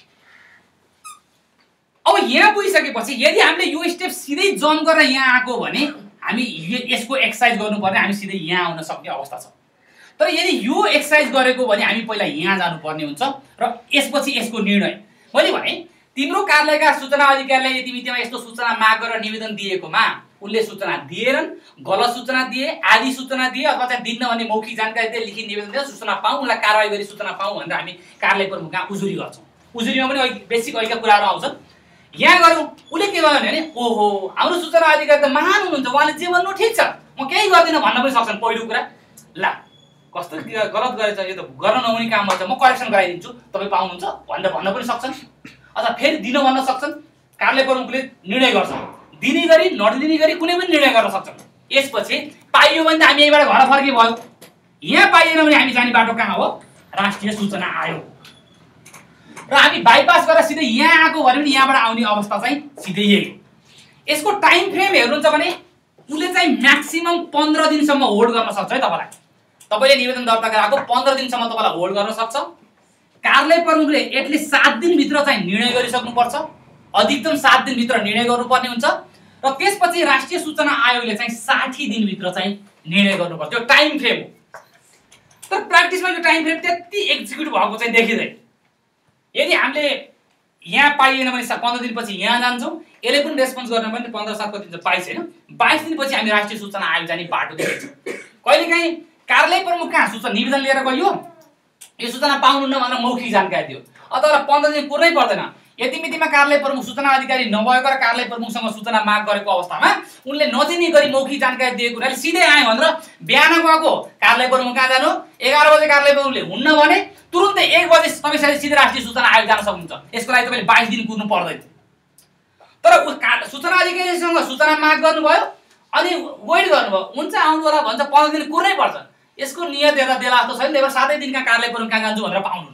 अब यहाँ पुगिसकेपछि यदि हामीले यो स्टेप सिधै जम्प गरेर यहाँ आएको भने हामी यसको एक्सर्साइज गर्नुपर्ने, हामी सिधै यहाँ आउन सक्ने अवस्था छ। तर यदि यो एक्सर्साइज गरेको भने हामी पहिला यहाँ जानुपर्ने हुन्छ र यसपछि यसको निर्णय। मैले भने तिम्रो कार्यालयका सूचना अधिकारीले यति मितिमा यस्तो सूचना माग गरेर निवेदन दिएकोमा उनले सूचना दिएनन्, गलत सूचना दिए, आदि सूचना दिए अथवा चाहिँ दिन्न भन्ने मौखिक जानकारी दिए, लिखित निवेदन दिए, सूचना पाऊँ, उनलाई कारवाही गरी सूचना पाऊँ भनेर हामी कार्यालय प्रमुखमा उजुरी गर्छौँ। उजुरीमा पनि बेसिक अहिलेका कुराहरू आउँछन्। यहाँ गरौँ उसले के गर्यो भने ओहो हाम्रो सूचना अधिकारी त महान हुनुहुन्छ, उहाँले जे भन्नु ठिक छ, म केही गर्दिनँ भन्न पनि सक्छन्। पहिलो कुरा ला कस्तो गलत गरेछ, यो त गर्न नहुने काम गर्छ, म करेक्सन गराइदिन्छु, तपाईँ पाउनुहुन्छ भनेर भन्न पनि सक्छन्। अथवा फेरि दिन भन्न सक्छन्। कार्यालय प्रमुखले निर्णय गर्छ, दिने गरी नदिने गरी कुनै पनि निर्णय गर्न सक्छन्। यसपछि पाइयो भने त हामी यहीँबाट घर फर्के भयो, यहाँ पाइएन भने हामी जाने बाटो कहाँ हो? राष्ट्रिय सूचना आयोग। र हामी बाइपास गरेर सिधै यहाँ आएको भने पनि यहाँबाट आउने अवस्था चाहिँ सिधै यही हो। यसको टाइम फ्रेम हेर्नुहुन्छ भने उसले चाहिँ म्याक्सिमम पन्ध्र दिनसम्म होल्ड गर्न सक्छ है। तपाईँलाई तपाईँले निवेदन दर्ता गराएको पन्ध्र दिनसम्म तपाईँलाई होल्ड गर्न सक्छ। कार्यालय प्रमुखले एटलिस्ट सात दिनभित्र चाहिँ निर्णय गरिसक्नुपर्छ, अधिकतम सात दिनभित्र निर्णय गर्नुपर्ने हुन्छ। र त्यसपछि राष्ट्रिय सूचना आयोगले चाहिँ साठी दिनभित्र चाहिँ निर्णय गर्नुपर्छ। त्यो टाइम फ्रेम हो। तर प्र्याक्टिसमा यो टाइम फ्रेम त्यति एक्जिक्युट भएको चाहिँ देखिँदैन। यदि हामीले यहाँ पाइएन भने पन्ध्र दिनपछि यहाँ जान्छौँ, यसले पनि रेस्पोन्स गर्न पनि पन्ध्र सात कति दिन बाइस होइन बाइस दिनपछि हामी राष्ट्रिय सूचना आयोग जाने बाटो देखिन्छौँ। कहिलेकाहीँ कार्यालय प्रमुख कहाँ सूचना निवेदन लिएर गयो, यो सूचना पाउनुहुन्न भनेर मौखिक जानकारी दियो, अथवा पन्ध्र दिन कुरै पर्दैन। यति मितिमा कार्यालय प्रमुख सूचना अधिकारी नभएको र कार्यालय प्रमुखसँग सूचना माग गरेको अवस्थामा उनले नदिने गरी मौखिक जानकारी दिएको हुनाले सिधै आए भनेर बिहान गएको कार्यालय प्रमुख कहाँ जानु? एघार बजे कार्यालय प्रमुखले हुन्न भने तुरुन्तै एक बजे तपाईँ सिधै राष्ट्रिय सूचना आयोग जान सक्नुहुन्छ। यसको लागि तपाईँले बाइस दिन कुर्नु पर्दैन। तर सूचना अधिकारीसँग सूचना माग गर्नुभयो अनि वेट गर्नुभयो, हुन्छ आउनु होला भन्छ, पन्ध्र दिन कुर्नै पर्छ। यसको नियत हेर्दा देला जस्तो छैन, त्यही भएर सातै दिनका कार्यालय प्रमुख कहाँ जान्छु भनेर पाउनुहुन्न।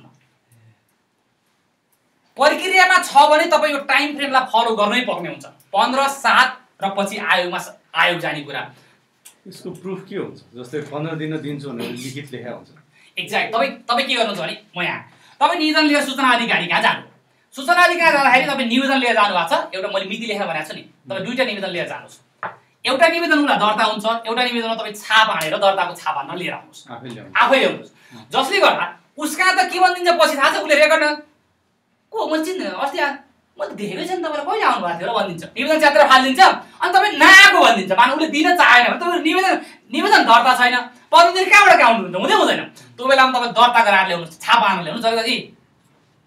प्रक्रियामा छ भने तपाईँ यो टाइम फ्रेमलाई फलो गर्नै पर्ने हुन्छ। पन्ध्र सात र पछि आयोगमा आयोग जाने कुरा। यसको प्रुफ के हुन्छ? जस्तै पन्ध्र दिन दिन्छु भनेर लिखित लेखा हुन्छ। एक्ज्याक्ट तपाईँ तपाईँ के गर्नुहुन्छ भने म यहाँ तपाईँ निवेदन लिएर सूचना अधिकारी कहाँ जानु? सूचना अधिकारी जाँदाखेरि तपाईँ निवेदन लिएर जानु भएको छ। एउटा मैले मिति लेखेर भनेको छु नि, तपाईँ दुईवटा निवेदन लिएर जानुहोस्। एउटा निवेदन उसलाई दर्ता हुन्छ, एउटा निवेदनमा तपाईँ छाप हानेर दर्ताको छाप हान्न लिएर आउनुहोस्, आफै ल्याउनुहोस्। जसले गर्दा उसका त के भनिदिन्छ पछि थाहा छ, उसले रेकर्ड को मैले चिन्दैन, अस्ति मैले देखेकै छैन तपाईँलाई कहिले आउनु भएको थियो र भनिदिन्छ, निवेदन च्यात्र फालिदिन्छ। अनि तपाईँ नआएको भनिदिन्छ, मानु उसले दिन चाहेन भने तपाईँ निवेदन निवेदन दर्ता छैन, पन्ध्र दिन कहाँबाट आउनुहुन्छ? हुँदै हुँदैन। त्यो बेलामा तपाईँ दर्ता गराएर ल्याउनुहोस्, छापा हानेर ल्याउनुहोस्। जसले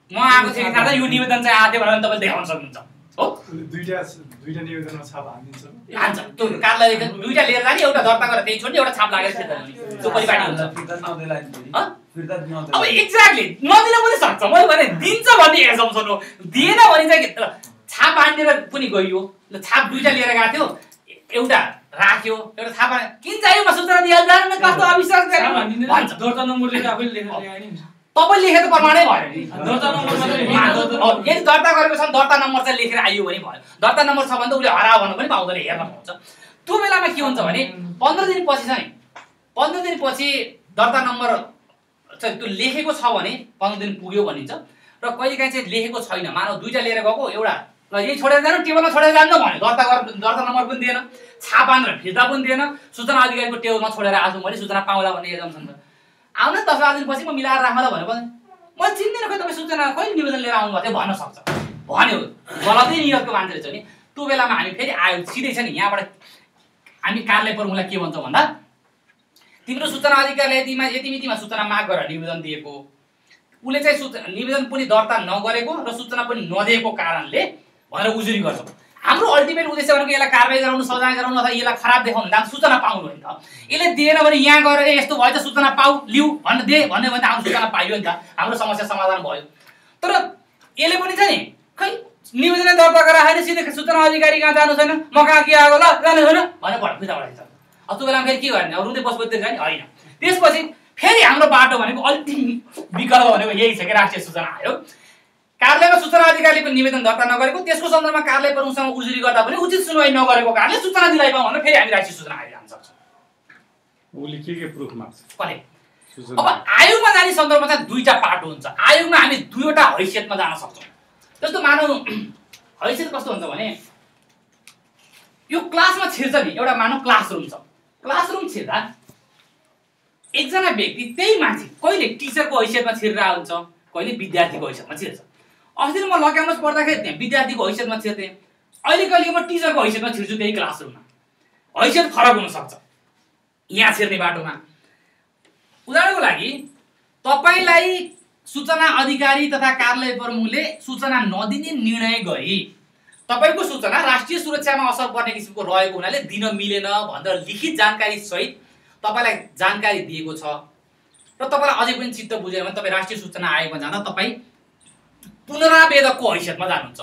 म आएको थिएँ खाँदा यो निवेदन चाहिँ आएको थियो भनेर तपाईँले देखाउन सक्नुहुन्छ हो दुईटा दुईटा निवेदनमा छाप हानिदिन्छ हान्छ त्यो कार्यालय दुईटा लिएर जाने एउटा दर्ता गरेर त्यही छोड्ने एउटा छाप लागेर फिर्ता ल्याउने त्यो परिपाटी हुन्छ फिर्ता नदेला फिर्ता नदेला अब एक्ज्याक्टली नदिन पनि सक्छ मैले भने दिन्छ भन्ने एजम्सन हो दिएन भने चाहिँ छाप हानेर पनि गइयो ल छाप दुईटा लिएर गएको थियो एउटा राख्यो एउटा छाप किन चाहियो म सूचना दिइहाल्छ न कस्तो अविश्वास गरे भन्छ दर्ता नम्बर लेखेर आफैले लेखेर ल्याए नि तपाईले लेखेको प्रमाणै भयो नि दर्ता नम्बर मात्रै यदि दर्ता गरेको छ दर्ता नम्बर चाहिँ लेखेर आइयो भने भयो दर्ता नम्बर छ भने त उसले हरायो भन्नु पनि पाउँदैन हेर्न पाउँछ त्यो बेलामा के हुन्छ भने पन्ध्र दिन पछि चाहिँ पन्ध्र दिन पछि दर्ता नम्बर चाहिँ त्यो लेखेको छ भने पन्ध्र दिन पुग्यो भनिन्छ र कहिलेकाहीँ चाहिँ लेखेको छैन मानव दुईटा लिएर गएको एउटा ल यही छोडेर जानु टेबलमा छोडेर जानु भन्यो दर्ता गरेर दर्ता नम्बर पनि दिएन छाप हानेर फिर्ता पनि दिएन सूचना अधिकारीको टेबलमा छोडेर आएको मैले सूचना पाउँला भन्ने एजम्सन छ आउन दस बाह्र दिनपछि म मिलाएर राख्ला भनेर पनि मैले चिन्दिनँ खै तपाईँ सूचना कहिले निवेदन लिएर आउनु भएको थियो भन्न सक्छ भन्यो गलतै नियतको मान्छेले छ नि त्यो बेलामा हामी फेरि आयो सिधै छ नि यहाँबाट हामी कार्यालय प्रमुखलाई के भन्छ भन्दा तिम्रो सूचना अधिकारीले यतिमा यति मितिमा सूचना माग गरेर निवेदन दिएको उसले चाहिँ सूचना निवेदन पनि दर्ता नगरेको र सूचना पनि नदिएको कारणले भनेर उजुरी गर्छ हाम्रो अल्टिमेट उद्देश्य भनेको यसलाई कारबाही गराउनु सजाय गराउनु अथवा यसलाई खराब देखाउनु दाम सूचना पाउनु हो नि त यसले दिएन भने यहाँ गएर ए यस्तो भयो त सूचना पाऊ लिऊ भन्ने दे भन्ने भने त हाम्रो सूचना पाइयो नि त हाम्रो समस्या समाधान भयो तर यसले पनि छ नि खै निवेदन दर्ता गराएर सिधै सूचना अधिकारी कहाँ जानु छैन म कहाँ के आएको ल जानु छैन भनेर पढ फिर्ता पठाइन्छ अब त्यो बेलामा फेरि के गर्ने अब रुँदै बसबस्दै छ नि होइन त्यसपछि फेरि हाम्रो बाटो भनेको अल्टिमेट विकल्प भनेको यही छ कि राष्ट्रिय सूचना आयो कार्यालयमा सूचना अधिकारीले पनि निवेदन दर्ता नगरेको त्यसको सन्दर्भमा कार्यालय प्रमुखसँग उजुरी गर्दा पनि उचित सुनवाई नगरेको कारणले सूचना दिलाइ पाउँ भनेर फेरि हामी राष्ट्रिय सूचना आयोग जान सक्छौँ उसले के के प्रुफ माग्छ कसले अब आयोगमा जाने सन्दर्भमा चाहिँ दुईटा पाटो हुन्छ आयोगमा हामी दुईवटा हैसियतमा जान सक्छौँ जस्तो मानौ हैसियत कस्तो हुन्छ भने यो क्लासमा छिर्छ नि एउटा मानौ क्लासरुम छ क्लासरुम छिर्दा एकजना व्यक्ति त्यही मान्छे कहिले टिचरको हैसियतमा छिरिरहेको हुन्छ कहिले विद्यार्थीको हैसियतमा छिर्छ अस्ति म लकडाउनमा पढ्दाखेरि त्यहाँ विद्यार्थीको हैसियतमा छिर्थेँ अहिले कहिले म टिचरको हैसियतमा छिर्छु त्यही क्लासरुममा हैसियत फरक हुनसक्छ यहाँ छिर्ने बाटोमा उदाहरणको लागि तपाईँलाई सूचना अधिकारी तथा कार्यालय प्रमुखले सूचना नदिने निर्णय गरी तपाईँको सूचना राष्ट्रिय सुरक्षामा असर पर्ने किसिमको रहेको हुनाले दिन मिलेन भनेर लिखित जानकारी सहित तपाईँलाई जानकारी दिएको छ र तपाईँलाई अझै पनि चित्त बुझेन भने तपाईँ राष्ट्रिय सूचना आयोगमा जाँदा तपाईँ पुनरावेदकको हैसियतमा जानुहुन्छ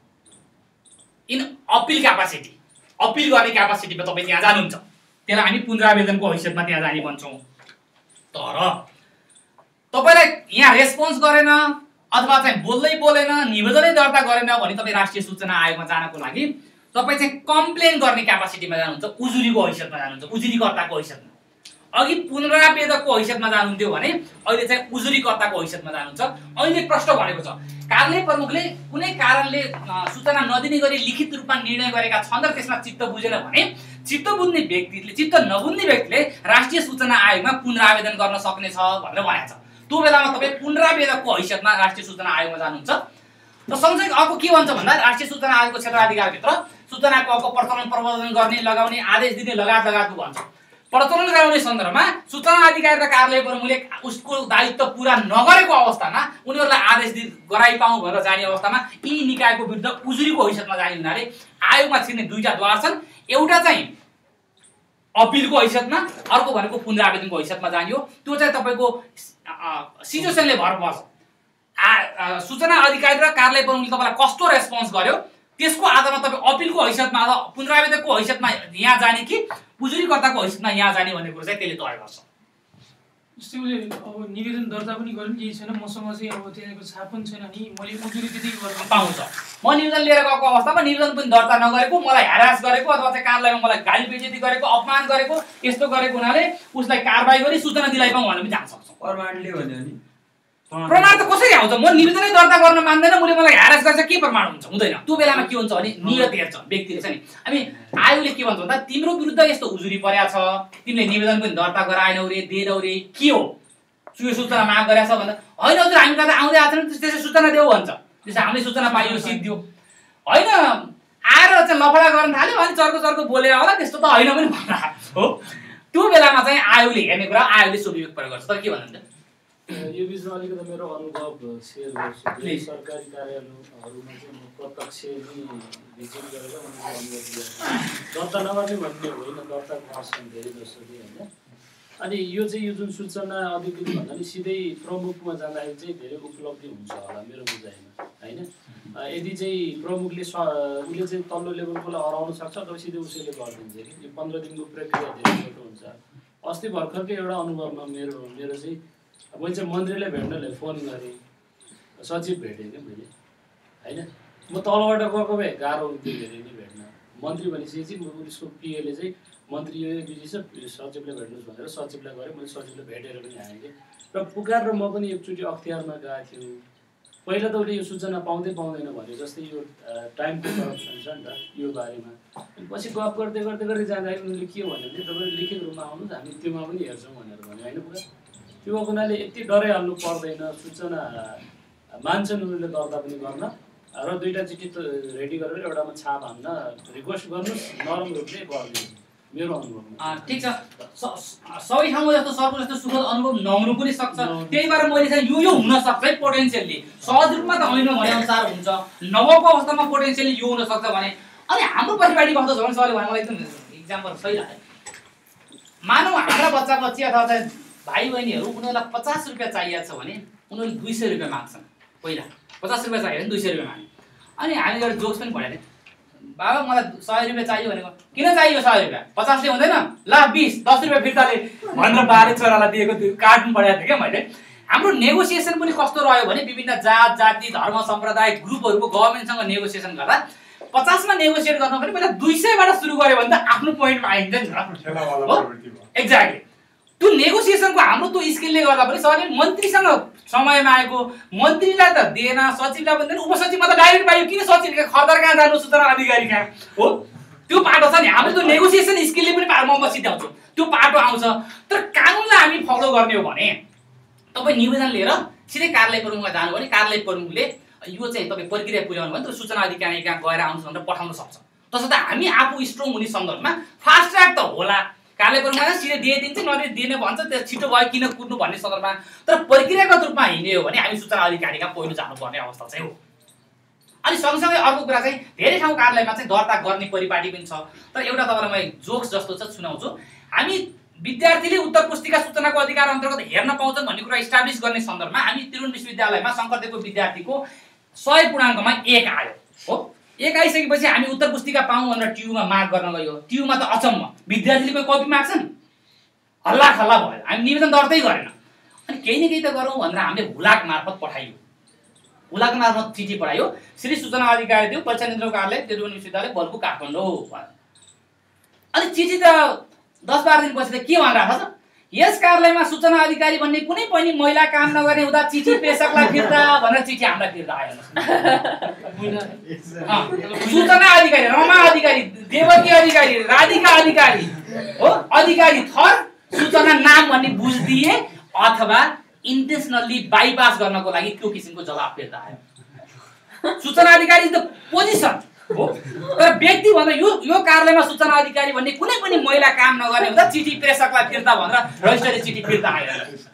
इन अपिल क्यापासिटी अपिल गर्ने क्यापासिटीमा तपाईँ त्यहाँ जानुहुन्छ त्यसलाई हामी पुनरावेदनको हैसियतमा त्यहाँ जाने भन्छौँ तर तपाईँलाई यहाँ रेस्पोन्स गरेन अथवा चाहिँ बोल्दै बोलेन निवेदनै दर्ता गरेन भने तपाईँ राष्ट्रिय सूचना आयोगमा जानको लागि तपाईँ चाहिँ कम्प्लेन गर्ने क्यापासिटीमा जानुहुन्छ उजुरीको हैसियतमा जानुहुन्छ उजुरीकर्ताको हैसियतमा अघि पुनरावेदकको हैसियतमा जानुहुन्थ्यो भने अहिले चाहिँ उजुरीकर्ताको हैसियतमा जानुहुन्छ अहिले प्रश्न भनेको छ कार्यालय प्रमुखले कुनै कारणले सूचना नदिने गरी लिखित रूपमा निर्णय गरेका छन् र त्यसमा चित्त बुझेन भने चित्त बुझ्ने व्यक्तिले चित्त नबुझ्ने व्यक्तिले राष्ट्रिय सूचना आयोगमा पुनरावेदन गर्न सक्नेछ भनेर भनेको छ त्यो बेलामा तपाईँ पुनरावेदकको हैसियतमा राष्ट्रिय सूचना आयोगमा जानुहुन्छ र सँगसँगै अर्को के भन्छ भन्दा राष्ट्रिय सूचना आयोगको क्षेत्राधिकारभित्र सूचनाको अर्को प्रचलन प्रवर्धन गर्ने लगाउने आदेश दिने लगायत लगायतको भन्छ प्रचलन गराउने सन्दर्भमा सूचना अधिकारी र कार्यालय प्रमुखले उसको दायित्व पूरा नगरेको अवस्थामा उनीहरूलाई आदेश दि गराइ पाऊँ भनेर जाने अवस्थामा यी निकायको विरुद्ध उजुरीको हैसियतमा जाने हुनाले आयोगमा छिर्ने दुईटा द्वार छन् एउटा चाहिँ अपिलको हैसियतमा अर्को भनेको पुनरावेदनको हैसियतमा जानियो त्यो चाहिँ तपाईँको सिचुएसनले भर पर्छ आ सूचना अधिकारी र कार्यालय प्रमुखले तपाईँलाई कस्तो रेस्पोन्स गर्यो त्यसको आधारमा तपाईँ अपिलको हैसियतमा अथवा पुनरावेदकको हैसियतमा यहाँ जाने कि उजुरीकर्ताको हैसियतमा यहाँ जाने भन्ने कुरो चाहिँ त्यसले तय गर्छ जस्तै उसले अब निवेदन दर्ता पनि गर्नु केही छैन मसँग चाहिँ अब त्यहाँको छाप पनि छैन नि मैले उजुरी त्यति गर्न पाउँछ म निवेदन लिएर गएको अवस्थामा निवेदन पनि दर्ता नगरेको मलाई ह्यारास गरेको अथवा चाहिँ कार्यालयमा मलाई गाली बेइज्जती गरेको अपमान गरेको यस्तो गरेको हुनाले उसलाई कारबाही गरी सूचना दिलाइ पाऊँ भनेर पनि जान सक्छ प्रमाणले भन्यो नि प्रमाण त कसरी आउँछ म निवेदनै दर्ता गर्न मान्दैन मैले मलाई ह्यारास गर्छ के प्रमाण हुन्छ हुँदैन त्यो बेलामा के हुन्छ भने नियत हेर्छ व्यक्तिले छ नि हामी आयोगले के भन्छ भन्दा तिम्रो विरुद्ध यस्तो उजुरी परेको छ तिमीले निवेदन पनि दर्ता गराएनौ रे दिएनौ रे के हो यो सूचना माग गरेछ भन्दा होइन हजुर हामी कता आउँदै आएको छैन त्यसै सूचना देऊ भन्छ त्यसै हामीले सूचना पाइयो सिद्धियो होइन आएर चाहिँ लफडा गर्न थाल्यो अनि चर्को चर्को बोले होला त्यस्तो त होइन पनि भन्नु हो त्यो बेलामा चाहिँ आयोगले हेर्ने कुरा आयोगले सुविवेक प्रयोग गर्छ तर के भन्नुहुन्छ यो बिचमा अलिकति मेरो अनुभव सेयर गर्छु। सरकारी कार्यालयहरूमा चाहिँ म प्रत्यक्ष नै भिजिट गरेर मैले अनुभव लिएँ। दर्ता नगर्ने भन्ने होइन, दर्ता गर्छन् धेरै जसोले होइन। अनि यो चाहिँ यो जुन सूचना अधिकृत भन्दा नि सिधै प्रमुखमा जाँदाखेरि चाहिँ धेरै उपलब्धि हुन्छ होला मेरो बुझाइमा होइन। यदि चाहिँ प्रमुखले स उसले चाहिँ तल्लो लेभलकोलाई हराउन सक्छ तब सिधै उसैले गरिदिन्छ कि यो पन्ध्र दिनको प्रक्रिया धेरै छोटो हुन्छ। अस्ति भर्खरकै एउटा अनुभवमा मेरो मेरो चाहिँ मैले चाहिँ मन्त्रीलाई भेट्नलाई फोन गरेँ, सचिव भेटेँ क्या मैले होइन। म तलबाट गएको भए गाह्रो हुन्थ्यो धेरै नै भेट्न। मन्त्री भनेपछि चाहिँ उसको पिएले चाहिँ मन्त्री यो बिजी छ सचिवलाई भेट्नुहोस् भनेर सचिवलाई गरेँ। मैले सचिवलाई भेटेर पनि आएँ कि र पुकार र म पनि एकचोटि अख्तियारमा गएको थियौँ। पहिला त उसले यो सूचना पाउँदै पाउँदैन भन्यो, जस्तै यो टाइमको करप्सन छ नि त यो बारेमा। पछि गफ गर्दै गर्दै गर्दै जाँदाखेरि उनीहरूले के भन्यो भने तपाईँ लिखित रूपमा आउनुहोस् हामी त्योमा पनि हेर्छौँ भनेर भन्यो होइन। पुरा त्यो हुनाले यति डराइहाल्नु पर्दैन, सूचना मान्छन् उनीहरूले दर्ता पनि गर्न र दुईवटा चिठी रेडी गरेर एउटामा छाप हान्न रिक्वेस्ट गर्नुहोस्, नरम रूपले गरिदिनु मेरो अनुभवमा। ठिक छ, सबै ठाउँमा जस्तो सरको जस्तो सुखद अनुभव नहुनु पनि सक्छ। त्यही भएर मैले चाहिँ यो यो हुनसक्छ है पोटेन्सियल्ली, सहज रूपमा त होइन भने अनुसार हुन्छ, नभएको अवस्थामा पोटेन्सियल्ली यो हुनसक्छ भने। अनि हाम्रो परिपाटी कस्तो छ भने सरले भने मलाई एकदम इक्जाम्पल सही लाग्यो। मानौँ हाम्रा बच्चा बच्ची अथवा चाहिँ भाइ बहिनीहरू उनीहरूलाई पचास रुपियाँ चाहिएको छ भने उनीहरूले दुई सय रुपियाँ माग्छन्। पहिला पचास रुपियाँ चाहियो भने दुई सय रुपियाँ माग्ने। अनि हामीले एउटा जोक्स पनि पढाएको थियौँ, बाबा मलाई सय रुपियाँ चाहियो भनेको, किन चाहियो सय रुपियाँ, पचासले हुँदैन ल बिस दस रुपियाँ फिर्ताले भनेर बाले छोरालाई दिएको त्यो कार्ड पनि पढाएको थिएँ क्या मैले। हाम्रो नेगोसिएसन पनि कस्तो रह्यो भने विभिन्न जात जाति धर्म सम्प्रदाय ग्रुपहरूको गभर्मेन्टसँग नेगोसिएसन गर्दा पचासमा नेगोसिएट गर्नु पनि पहिला दुई सयबाट सुरु गऱ्यो भने त आफ्नो पोइन्टमा आइन्छ नि त। एक्ज्याक्टली त्यो नेगोसिएसनको हाम्रो त्यो स्किलले गर्दा पनि सरले मन्त्रीसँग समयमा आएको, मन्त्रीलाई त दिएन, सचिवलाई पनि दिएन, उपसचिवमा त डाइरेक्ट पाइयो। किन सचिव खर्दार कहाँ जानु, सूचना अधिकारी कहाँ हो, त्यो पाटो छ नि। हाम्रो त्यो नेगोसिएसन स्किलले पनि पारमा सिद्ध्याउँछौँ, त्यो पाटो आउँछ। तर कानुनलाई हामी फलो गर्ने हो भने तपाईँ निवेदन लिएर सिधै कार्यालय प्रमुखमा जानु भने कार्यालय प्रमुखले यो चाहिँ तपाईँ प्रक्रिया पुर्याउनु भने तर सूचना अधिकारी कहाँ गएर आउनुहोस् भनेर पठाउन सक्छ। तसर्थ हामी आफू स्ट्रङ हुने सन्दर्भमा फास्ट ट्र्याक त होला, कार्यालय प्रमुखमा सिधै दिइदिन्छ नदिए दिने भन्छ, त्यो छिटो भयो किन कुद्नु भन्ने सन्दर्भमा। तर प्रक्रियागत रूपमा हिँड्ने हो भने हामी सूचना अधिकारी कहाँ पहिलो जानुपर्ने अवस्था चाहिँ हो। अनि सँगसँगै अर्को कुरा चाहिँ धेरै ठाउँ कार्यालयमा चाहिँ दर्ता गर्ने परिपाटी पनि छ। तर एउटा तपाईँलाई मैले जोक्स जस्तो चाहिँ सुनाउँछु। हामी विद्यार्थीले उत्तर पुस्तिका सूचनाको अधिकार अन्तर्गत हेर्न पाउँछन् भन्ने कुरा इस्टाब्लिस गर्ने सन्दर्भमा हामी त्रिभुवन विश्वविद्यालयमा शङ्करदेवको विद्यार्थीको सय पूर्णाङ्कमा एक आयो हो। एक आइसकेपछि हामी उत्तर पुस्तिका पाऊँ भनेर टियुमा माग गर्न गयो। टियुमा त अचम्म, विद्यार्थीले कोही कपी माग्छन्, हल्ला खल्ला भयो, हामी निवेदन दर्तै गरेन। अनि केही न केही त गरौँ भनेर हामीले हुलाक मार्फत पठाइयो, हुलाक मार्फत चिठी पठायो। श्री सूचना अधिकारी थियो परीक्षा नियन्त्रण कार्यालय त्रिभुवन विश्वविद्यालय बल्पु काठमाडौँ। अनि चिठी त दस बाह्र दिनपछि त के भनिरहेको छ, यस कार्यालयमा सूचना अधिकारी भन्ने कुनै पनि महिला काम नगर्ने हुँदा चिठी प्रेषकलाई फिर्ता भनेर चिठी हामीलाई फिर्ता आयो। सूचना अधिकारी, रमा अधिकारी, देवकी अधिकारी, राधिका अधिकारी हो, अधिकारी थर सूचना नाम भन्ने बुझिदिए अथवा इन्टेन्सनल्ली बाइपास गर्नको लागि त्यो किसिमको जवाब फिर्ता आयो। सूचना अधिकारी त पोजिसन हो, तर व्यक्ति भन्दा यो यो कार्यालयमा सूचना अधिकारी भन्ने कुनै पनि महिला काम नगर्ने हुँदा चिठी प्रेषकलाई फिर्ता भनेर रजिस्टरले चिठी फिर्ता आयो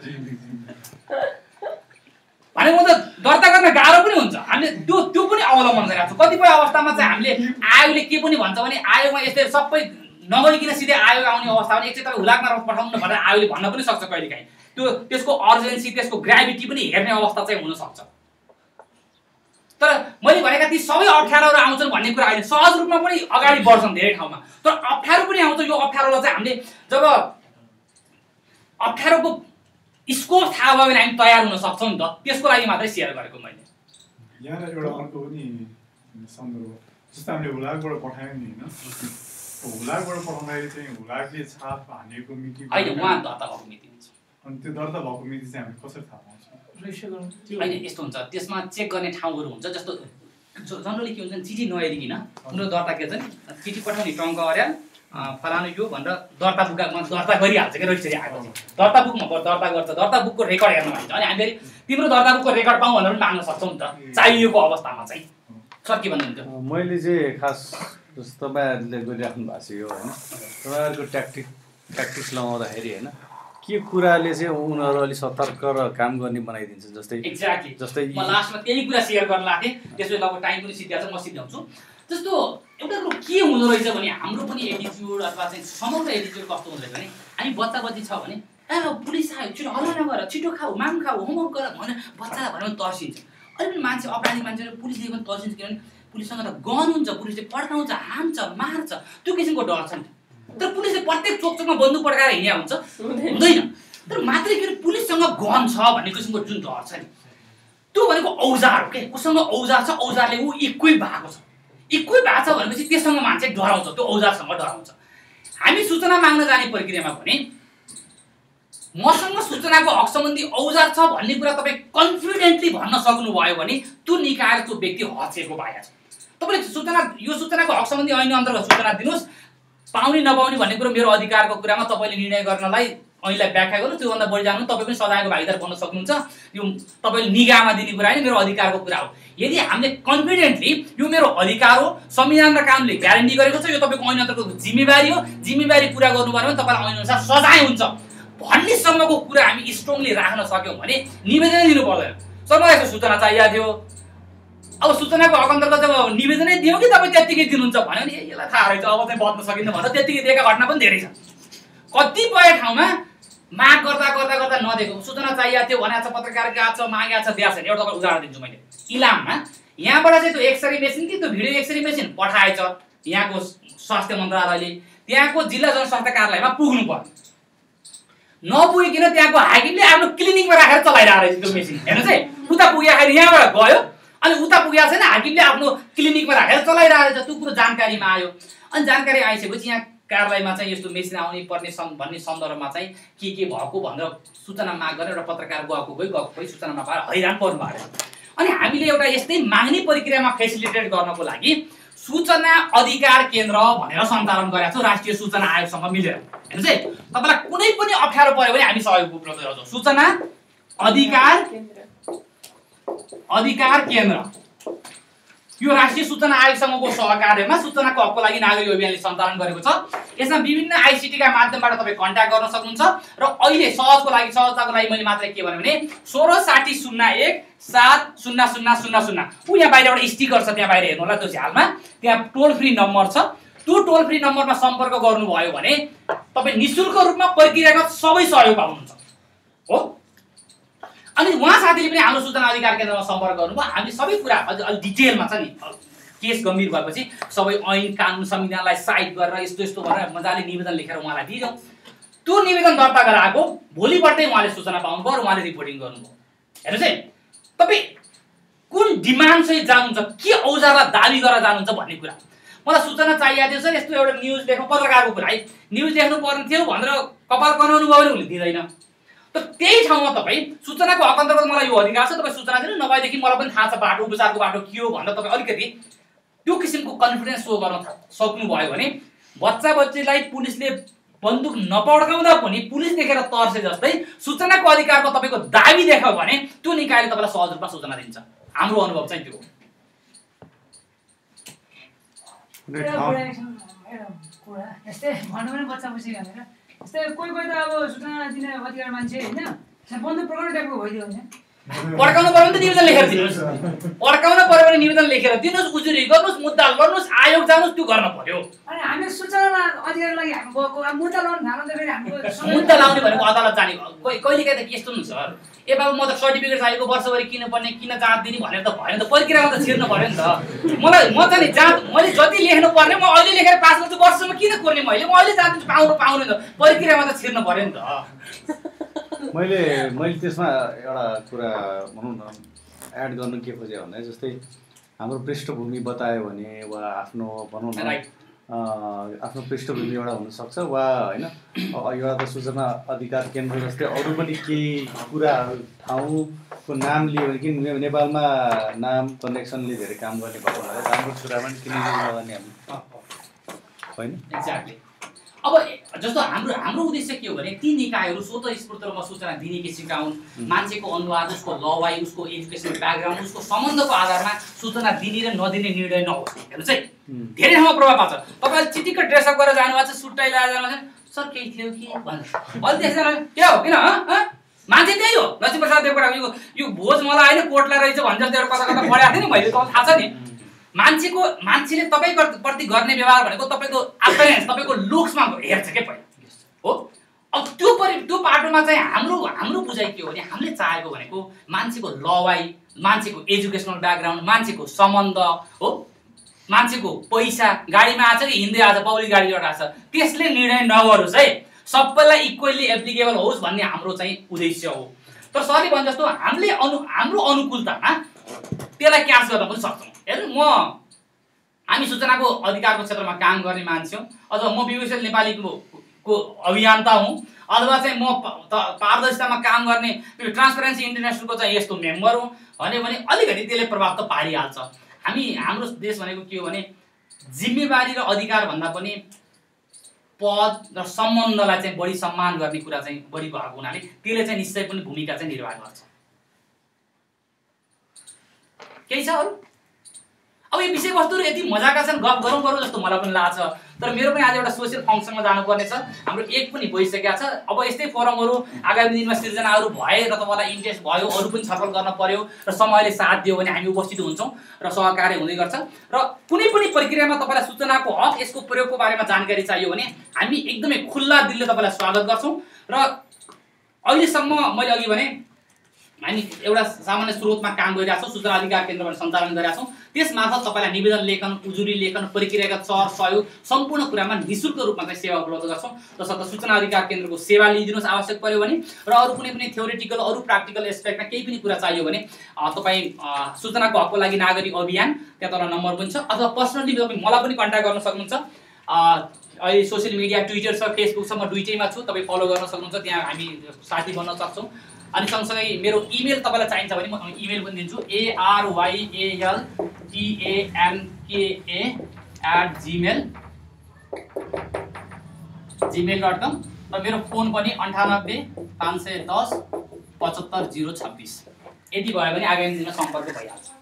भनेको त दर्ता गर्न गाह्रो पनि हुन्छ। हामीले त्यो त्यो पनि अवलम्बन गरेका छौँ। कतिपय अवस्थामा चाहिँ हामीले आयोगले के पनि भन्छ भने आयोगमा यस्तै सबै नगइकन सिधै आयोग आउने अवस्था भने एकचोटि तपाईँ हुलाकमा पठाउनु भनेर आयोगले भन्न पनि सक्छ कहिलेकाहीँ। त्यो त्यसको अर्जेन्सी त्यसको ग्राभिटी पनि हेर्ने अवस्था चाहिँ हुनसक्छ। तर मैले भनेका ती सबै अप्ठ्यारोहरू आउँछन् भन्ने कुरा अहिले सहज रूपमा पनि अगाडि बढ्छन् धेरै ठाउँमा। तर अप्ठ्यारो पनि आउँछ। यो अप्ठ्यारोलाई चाहिँ हामीले जब अप्ठ्यारोको स्कोप थाहा भयो भने हामी तयार हुन सक्छौँ नि त, त्यसको लागि मात्रै सेयर गरेको मैले। यहाँ एउटा अर्को पनि सन्दर्भ जस्तो हामीले हुलाकबाट पठायौँ नि होइन, हुलाकबाट पठाउँदाखेरि चाहिँ हुलाकले छाप हानेको मिति होइन, उहाँ दर्ता भएको मिति हुन्छ। अनि त्यो दर्ता भएको मिति चाहिँ हामी कसरी थाहा पाउँछौँ? होइन यस्तो हुन्छ, त्यसमा चेक गर्ने ठाउँहरू हुन्छ। जस्तो जनरली के हुन्छ भने चिठी नहेरिकन उनीहरू दर्ता के नि चिठी पठाउने टङ्क अर्याल फलानु यो भनेर दर्ता बुकमा दर्ता गरिहाल्छ क्या। रजिस्ट्री आएपछि दर्ता बुकमा दर्ता गर्छ, दर्ता बुकको रेकर्ड हेर्न भन्छ। अनि हामी तिम्रो दर्ता बुकको रेकर्ड पाऊँ भनेर पनि माग्न सक्छौँ नि त चाहिएको अवस्थामा चाहिँ। सर के भन्नुहुन्छ? मैले चाहिँ खास तपाईँहरूले गरिराख्नु भएको छ यो होइन, तपाईँहरूको ट्याक्टिक ट्याक्टिक्स लगाउँदाखेरि होइन के कुराले चाहिँ उनीहरू अलिक सतर्क र काम गर्ने बनाइदिन्छ जस्तै एक्ज्याक्टली जस्तै म लास्टमा त्यही कुरा सेयर गर्न लाग्थेँ त्यसपछि अब टाइम पनि सिद्ध्याएको छ म सिद्ध्याउँछु जस्तो एउटा कुरो के हुँदो रहेछ भने हाम्रो पनि एटिच्युड अथवा चाहिँ समग्र एटिच्युड कस्तो हुँदो रहेछ भने हामी बच्चा बच्ची छ भने ए पुलिस आयो छिटो हल्ला नगर छिटो खाऊ माम खाऊ होमवर्क गर भनेर बच्चालाई भन्यो भने तर्सिन्छ अहिले पनि मान्छे अपराधी मान्छेले पुलिसले पनि तर्सिन्छ किनभने पुलिससँग त गन हुन्छ पुलिसले पड्काउँछ हान्छ मार्छ त्यो किसिमको डर छ नि तर पुलिसले प्रत्येक चोक चोकमा बन्दुक पड्काएर हिँड्या हुन्छ हुँदैन तर मात्रै के पुलिससँग गन छ भन्ने किसिमको जुन डर छ नि त्यो भनेको औजार हो के उसँग औजार छ औजारले ऊ इक्विप भएको छ इक्विप भएको छ भनेपछि त्यससँग मान्छे डराउँछ त्यो औजारसँग डराउँछ हामी सूचना माग्न जाने प्रक्रियामा भने मसँग सूचनाको हक सम्बन्धी औजार छ भन्ने कुरा तपाईँ कन्फिडेन्टली भन्न सक्नुभयो भने त्यो निकाय त्यो व्यक्ति हचेको पाएको छ तपाईँले सूचना यो सूचनाको हक सम्बन्धी ऐन अन्तर्गत सूचना दिनुहोस् पाउने नपाउने भन्ने कुरो मेरो अधिकारको कुरामा तपाईँले निर्णय गर्नलाई ऐनलाई व्याख्या गर्नु त्योभन्दा बढी जानु तपाईँ पनि सजायको भागीदार बन्न सक्नुहुन्छ यो तपाईँले निगाहमा दिने कुरा होइन मेरो अधिकारको कुरा हो यदि हामीले कन्फिडेन्टली यो मेरो अधिकार हो संविधान र कानुनले ग्यारेन्टी गरेको छ यो तपाईँको ऐन अन्तर्गत जिम्मेवारी हो जिम्मेवारी पुरा गर्नुभयो भने तपाईँलाई ऐन अनुसार सजाय हुन्छ भन्नेसम्मको कुरा हामी स्ट्रङली राख्न सक्यौँ भने निवेदनै दिनु पर्दैन सर मलाई यस्तो सूचना चाहिएको थियो अब सूचनाको हक अन्तर्गत जब निवेदनै दियौँ कि तपाईँ त्यत्तिकै दिनुहुन्छ भन्यो भने यसलाई थाहा रहेछ अब चाहिँ बच्न सकिन्न भनेर त्यत्तिकै दिएका घटना पनि धेरै छ कतिपय ठाउँमा माग गर्दा गर्दा गर्दा नदिएको सूचना चाहिएको थियो भनेको छ पत्रकार गएको छ मागेको छ दिएको छैन एउटा तपाईँ उदाहरण दिन्छु मैले इलाममा यहाँबाट चाहिँ त्यो एक्सरे मेसिन कि त्यो भिडियो एक्सरे मेसिन पठाएछ यहाँको स्वास्थ्य मन्त्रालयले त्यहाँको जिल्ला जनस्वास्थ्य कार्यालयमा पुग्नु पर्यो नपुगिकन त्यहाँको हाकिमले आफ्नो क्लिनिकमा राखेर चलाइरहेको रहेछ त्यो मेसिन हेर्नु चाहिँ उता पुग्दाखेरि यहाँबाट गयो अनि उता पुगेको छैन हाकिमले आफ्नो क्लिनिकमा राखेर चलाइरहेको रहेछ त्यो कुरो जानकारीमा आयो अनि जानकारी आइसकेपछि यहाँ कार्यालयमा चाहिँ यस्तो मेसिन आउने पर्ने भन्ने सन्दर्भमा चाहिँ के के भएको भनेर सूचना माग गरेर एउटा पत्रकार गएको गयो गएको गई सूचना नपाएर हैरान पर्नु भएको अनि हामीले एउटा यस्तै माग्ने प्रक्रियामा फेसिलिटेट गर्नको लागि सूचना अधिकार केन्द्र भनेर सञ्चालन गरेका छौँ राष्ट्रिय सूचना आयोगसँग मिलेर हेर्नुहोस् है तपाईँलाई कुनै पनि अप्ठ्यारो पऱ्यो भने हामी सहयोग उपलब्ध गराउँछौँ सूचना अधिकार अधिकार केन्द्र यो राष्ट्रिय सूचना आयोगसँगको सहकार्यमा सूचनाको हकको लागि नागरिक अभियानले सञ्चालन गरेको छ यसमा विभिन्न आइसिटीका माध्यमबाट तपाईँ कन्ट्याक्ट गर्न सक्नुहुन्छ र अहिले सहजको लागि सहजताको लागि मैले मात्रै के भने सोह्र साठी शून्य एक सात शून्य शून्य शून्य शून्य ऊ यहाँ बाहिर एउटा स्टिकर छ त्यहाँ बाहिर हेर्नु होला त्यो झ्यालमा त्यहाँ टोल फ्री नम्बर छ त्यो टोल फ्री नम्बरमा सम्पर्क गर्नुभयो भने तपाईँ निःशुल्क रूपमा प्रक्रियागत सबै सहयोग पाउनुहुन्छ हो अनि उहाँ साथीले पनि हाम्रो सूचना अधिकार केन्द्रमा सम्पर्क गर्नुभयो हामी सबै कुरा अझ अलि डिटेलमा छ नि केस गम्भीर भएपछि सबै ऐन कानुन संविधानलाई साइड गरेर यस्तो यस्तो भनेर मजाले निवेदन लेखेर उहाँलाई दिइदिउँ त्यो निवेदन दर्ता गराएको भोलिपल्टै उहाँले सूचना पाउनुभयो र उहाँले रिपोर्टिङ गर्नुभयो हेर्नुहोस् है तपाईँ कुन डिमान्ड चाहिँ जानुहुन्छ के औजारलाई दाबी गरेर जानुहुन्छ भन्ने कुरा मलाई सूचना चाहिएको थियो सर यस्तो एउटा न्युज लेख्नु पत्रकारको कुरा है न्युज लेख्नु पर्ने थियो भनेर कपाल कनाउनु भयो भने उसले दिँदैन तर त्यही ठाउँमा तपाईँ सूचनाको हक अन्तर्गत मलाई यो अधिकार छ तपाईँ सूचना दिनु नभएदेखि मलाई पनि थाहा छ बाटो उपचारको बाटो के हो भनेर तपाईँ अलिकति त्यो किसिमको कन्फिडेन्स सो गर्न सक्नुभयो भने बच्चा बच्चीलाई पुलिसले बन्दुक नपड्काउँदा पनि पुलिस देखेर तर्से जस्तै सूचनाको अधिकारमा तपाईँको दाबी देखायो भने त्यो निकायले तपाईँलाई सहज रूपमा सूचना दिन्छ हाम्रो अनुभव चाहिँ त्यो हो यस्तै भन्नु पनि बच्चा बच्ची भनेर यस्तै कोही कोही त अब सूचना दिने अधिकार मान्छे होइन बन्दुक पड्काउने टाइपको भइदियो भने पड्काउनु पर्यो भने त निवेदन लेखेर दिनुहोस् पड्काउन पर्यो भने निवेदन लेखेर दिनुहोस् उजुरी गर्नुहोस् मुद्दा गर्नुहोस् आयोग जानुहोस् त्यो गर्न पर्यो अनि हामी सूचना अधिकारको लागि हामी गएको मुद्दा लाउनु थाल्दाखेरि हाम्रो मुद्दा लाउने भनेको अदालत जाने कहिले काहीँ त यस्तो हुन्छ सर ए बाबु म त सर्टिफिकेट चाहिएको वर्षभरि किन पर्ने किन जाँच दिने भनेर त भएन त प्रक्रियामा त छिर्नु पर्यो नि त मलाई म चाहिँ जाँच मैले जति लेख्नु पर्ने म अहिले लेखेर पास गर्छु वर्षमा किन कोर्ने मैले म अहिले जाँच पाउनु पाउने त प्रक्रियामा त छिर्नु पर्यो नि त मैले मैले त्यसमा एउटा कुरा भनौँ न एड गर्नु के खोजेँ भन्दा जस्तै हाम्रो पृष्ठभूमि बतायो भने वा आफ्नो भनौँ न आफ्नो पृष्ठभूमि एउटा हुनसक्छ वा होइन एउटा त सूचना अधिकार केन्द्र जस्तै अरू पनि केही कुराहरू ठाउँको नाम लियो भने कि नेपालमा नाम कनेक्सनले धेरै काम गर्ने भएको हुनाले राम्रो कुरामा पनि किन नगर्ने हामी होइन एक्ज्याक्टली अब जस्तो हाम्रो हाम्रो उद्देश्य के हो भने ती निकायहरू स्वतस्फूर्त रूपमा सूचना दिने कि सिकाउन् मान्छेको अनुहार उसको लवाई उसको एजुकेसनल ब्याकग्राउन्ड उसको सम्बन्धको आधारमा सूचना दिने र नदिने निर्णय नहोस् हेर्नुहोस् है धेरै ठाउँमा प्रभाव पार्छ तपाईँले चिटिक्क ड्रेसअप गरेर जानुभएको छ सुट टाइ लगाएर जानुभएको छ सर केही थियो कि भन्छ अहिले त्यसैले के हो किन मान्छे त्यही हो लक्ष्मीप्रसाद देवकोटाको यो यो भोज मलाई होइन कोटला रहेछ भन्छ जस्तो एउटा कता कता पढाएको थिएँ नि मैले तपाईँलाई थाहा छ नि मान्छेको मान्छेले तपाईँको प्रति गर्ने व्यवहार भनेको तपाईँको अपरेन्स तपाईँको लुक्समा हेर्छ के पहिला हो अब त्यो परि त्यो बाटोमा चाहिँ हाम्रो हाम्रो बुझाइ के हो भने हामीले चाहेको भनेको मान्छेको लवाई मान्छेको एजुकेसनल ब्याकग्राउन्ड मान्छेको सम्बन्ध हो मान्छेको पैसा गाडीमा आछ कि हिँड्दै आछ पब्लिक गाडी एउटा आछ त्यसले निर्णय नगरोस् है सबैलाई इक्वली एप्लिकेबल होस् भन्ने हाम्रो चाहिँ उद्देश्य हो तर सरले भने जस्तो हामीले अनु हाम्रो अनुकूलतामा त्यसलाई क्याच गर्न पनि सक्छौँ हेर्नु म हामी सूचनाको अधिकारको क्षेत्रमा काम गर्ने मान्छे हौँ अथवा म विवेकशील नेपालीको को अभियन्ता हुँ अथवा चाहिँ म पारदर्शितामा काम गर्ने ट्रान्सपरेन्सी इन्टरनेसनलको चाहिँ यस्तो मेम्बर हुँ भन्यो भने अलिकति त्यसले प्रभाव त पारिहाल्छ हामी हाम्रो देश भनेको के हो भने जिम्मेवारी र अधिकार भन्दा पनि पद र सम्बन्धलाई चाहिँ बढी सम्मान गर्ने कुरा चाहिँ बढी भएको हुनाले त्यसले चाहिँ निश्चय पनि भूमिका चाहिँ निर्वाह गर्छ केही छ अरू अब यो विषयवस्तुहरू यति मजाका छन् गफ गरौँ गरौँ जस्तो मलाई पनि लाग्छ तर मेरो पनि आज एउटा सोसियल फङ्सनमा जानुपर्ने छ हाम्रो एक पनि भइसकेको छ अब यस्तै फोरमहरू आगामी दिनमा सिर्जनाहरू भए र तपाईँलाई इन्ट्रेस्ट भयो अरू पनि छलफल गर्न पर्यो र समयले साथ दियो भने हामी उपस्थित हुन्छौँ र सहकार्य हुँदै गर्छ र कुनै पनि प्रक्रियामा तपाईँलाई सूचनाको हक यसको प्रयोगको बारेमा जानकारी चाहियो भने हामी एकदमै खुल्ला दिलले तपाईँलाई स्वागत गर्छौँ र अहिलेसम्म मैले अघि भने हामी एउटा सामान्य स्रोतमा काम गरिरहेको छौँ सूचना अधिकार केन्द्रबाट सञ्चालन गरिरहेका छौँ त्यसमार्फत तपाईँलाई निवेदन लेखन उजुरी लेखन प्रक्रियागत सर सहयोग सम्पूर्ण कुरामा निःशुल्क रूपमा चाहिँ सेवा उपलब्ध गर्छौँ तसर्थ सूचना अधिकार केन्द्रको सेवा लिइदिनुहोस् आवश्यक पर्यो भने र अरू कुनै पनि थ्योरिटिकल अरू प्राक्टिकल एस्पेक्टमा केही पनि कुरा चाहियो भने तपाईँ सूचनाको हकको लागि नागरिक अभियान त्यहाँ तल नम्बर पनि छ अथवा पर्सनली तपाईँ मलाई पनि कन्ट्याक्ट गर्न सक्नुहुन्छ अहिले सोसियल मिडिया ट्विटर छ फेसबुक छ म दुइटैमा छु तपाईँ फलो गर्न सक्नुहुन्छ त्यहाँ हामी साथी बन्न सक्छौँ अनि सँगसँगै मेरो इमेल तपाईँलाई चाहिन्छ भने म इमेल पनि दिन्छु A R Y L T A N K A at Gmail Gmail dot com र मेरो फोन पनि अन्ठानब्बे पाँच सय दस पचहत्तर जिरो छब्बिस यति भयो भने आगामी दिनमा सम्पर्क भइहाल्छ।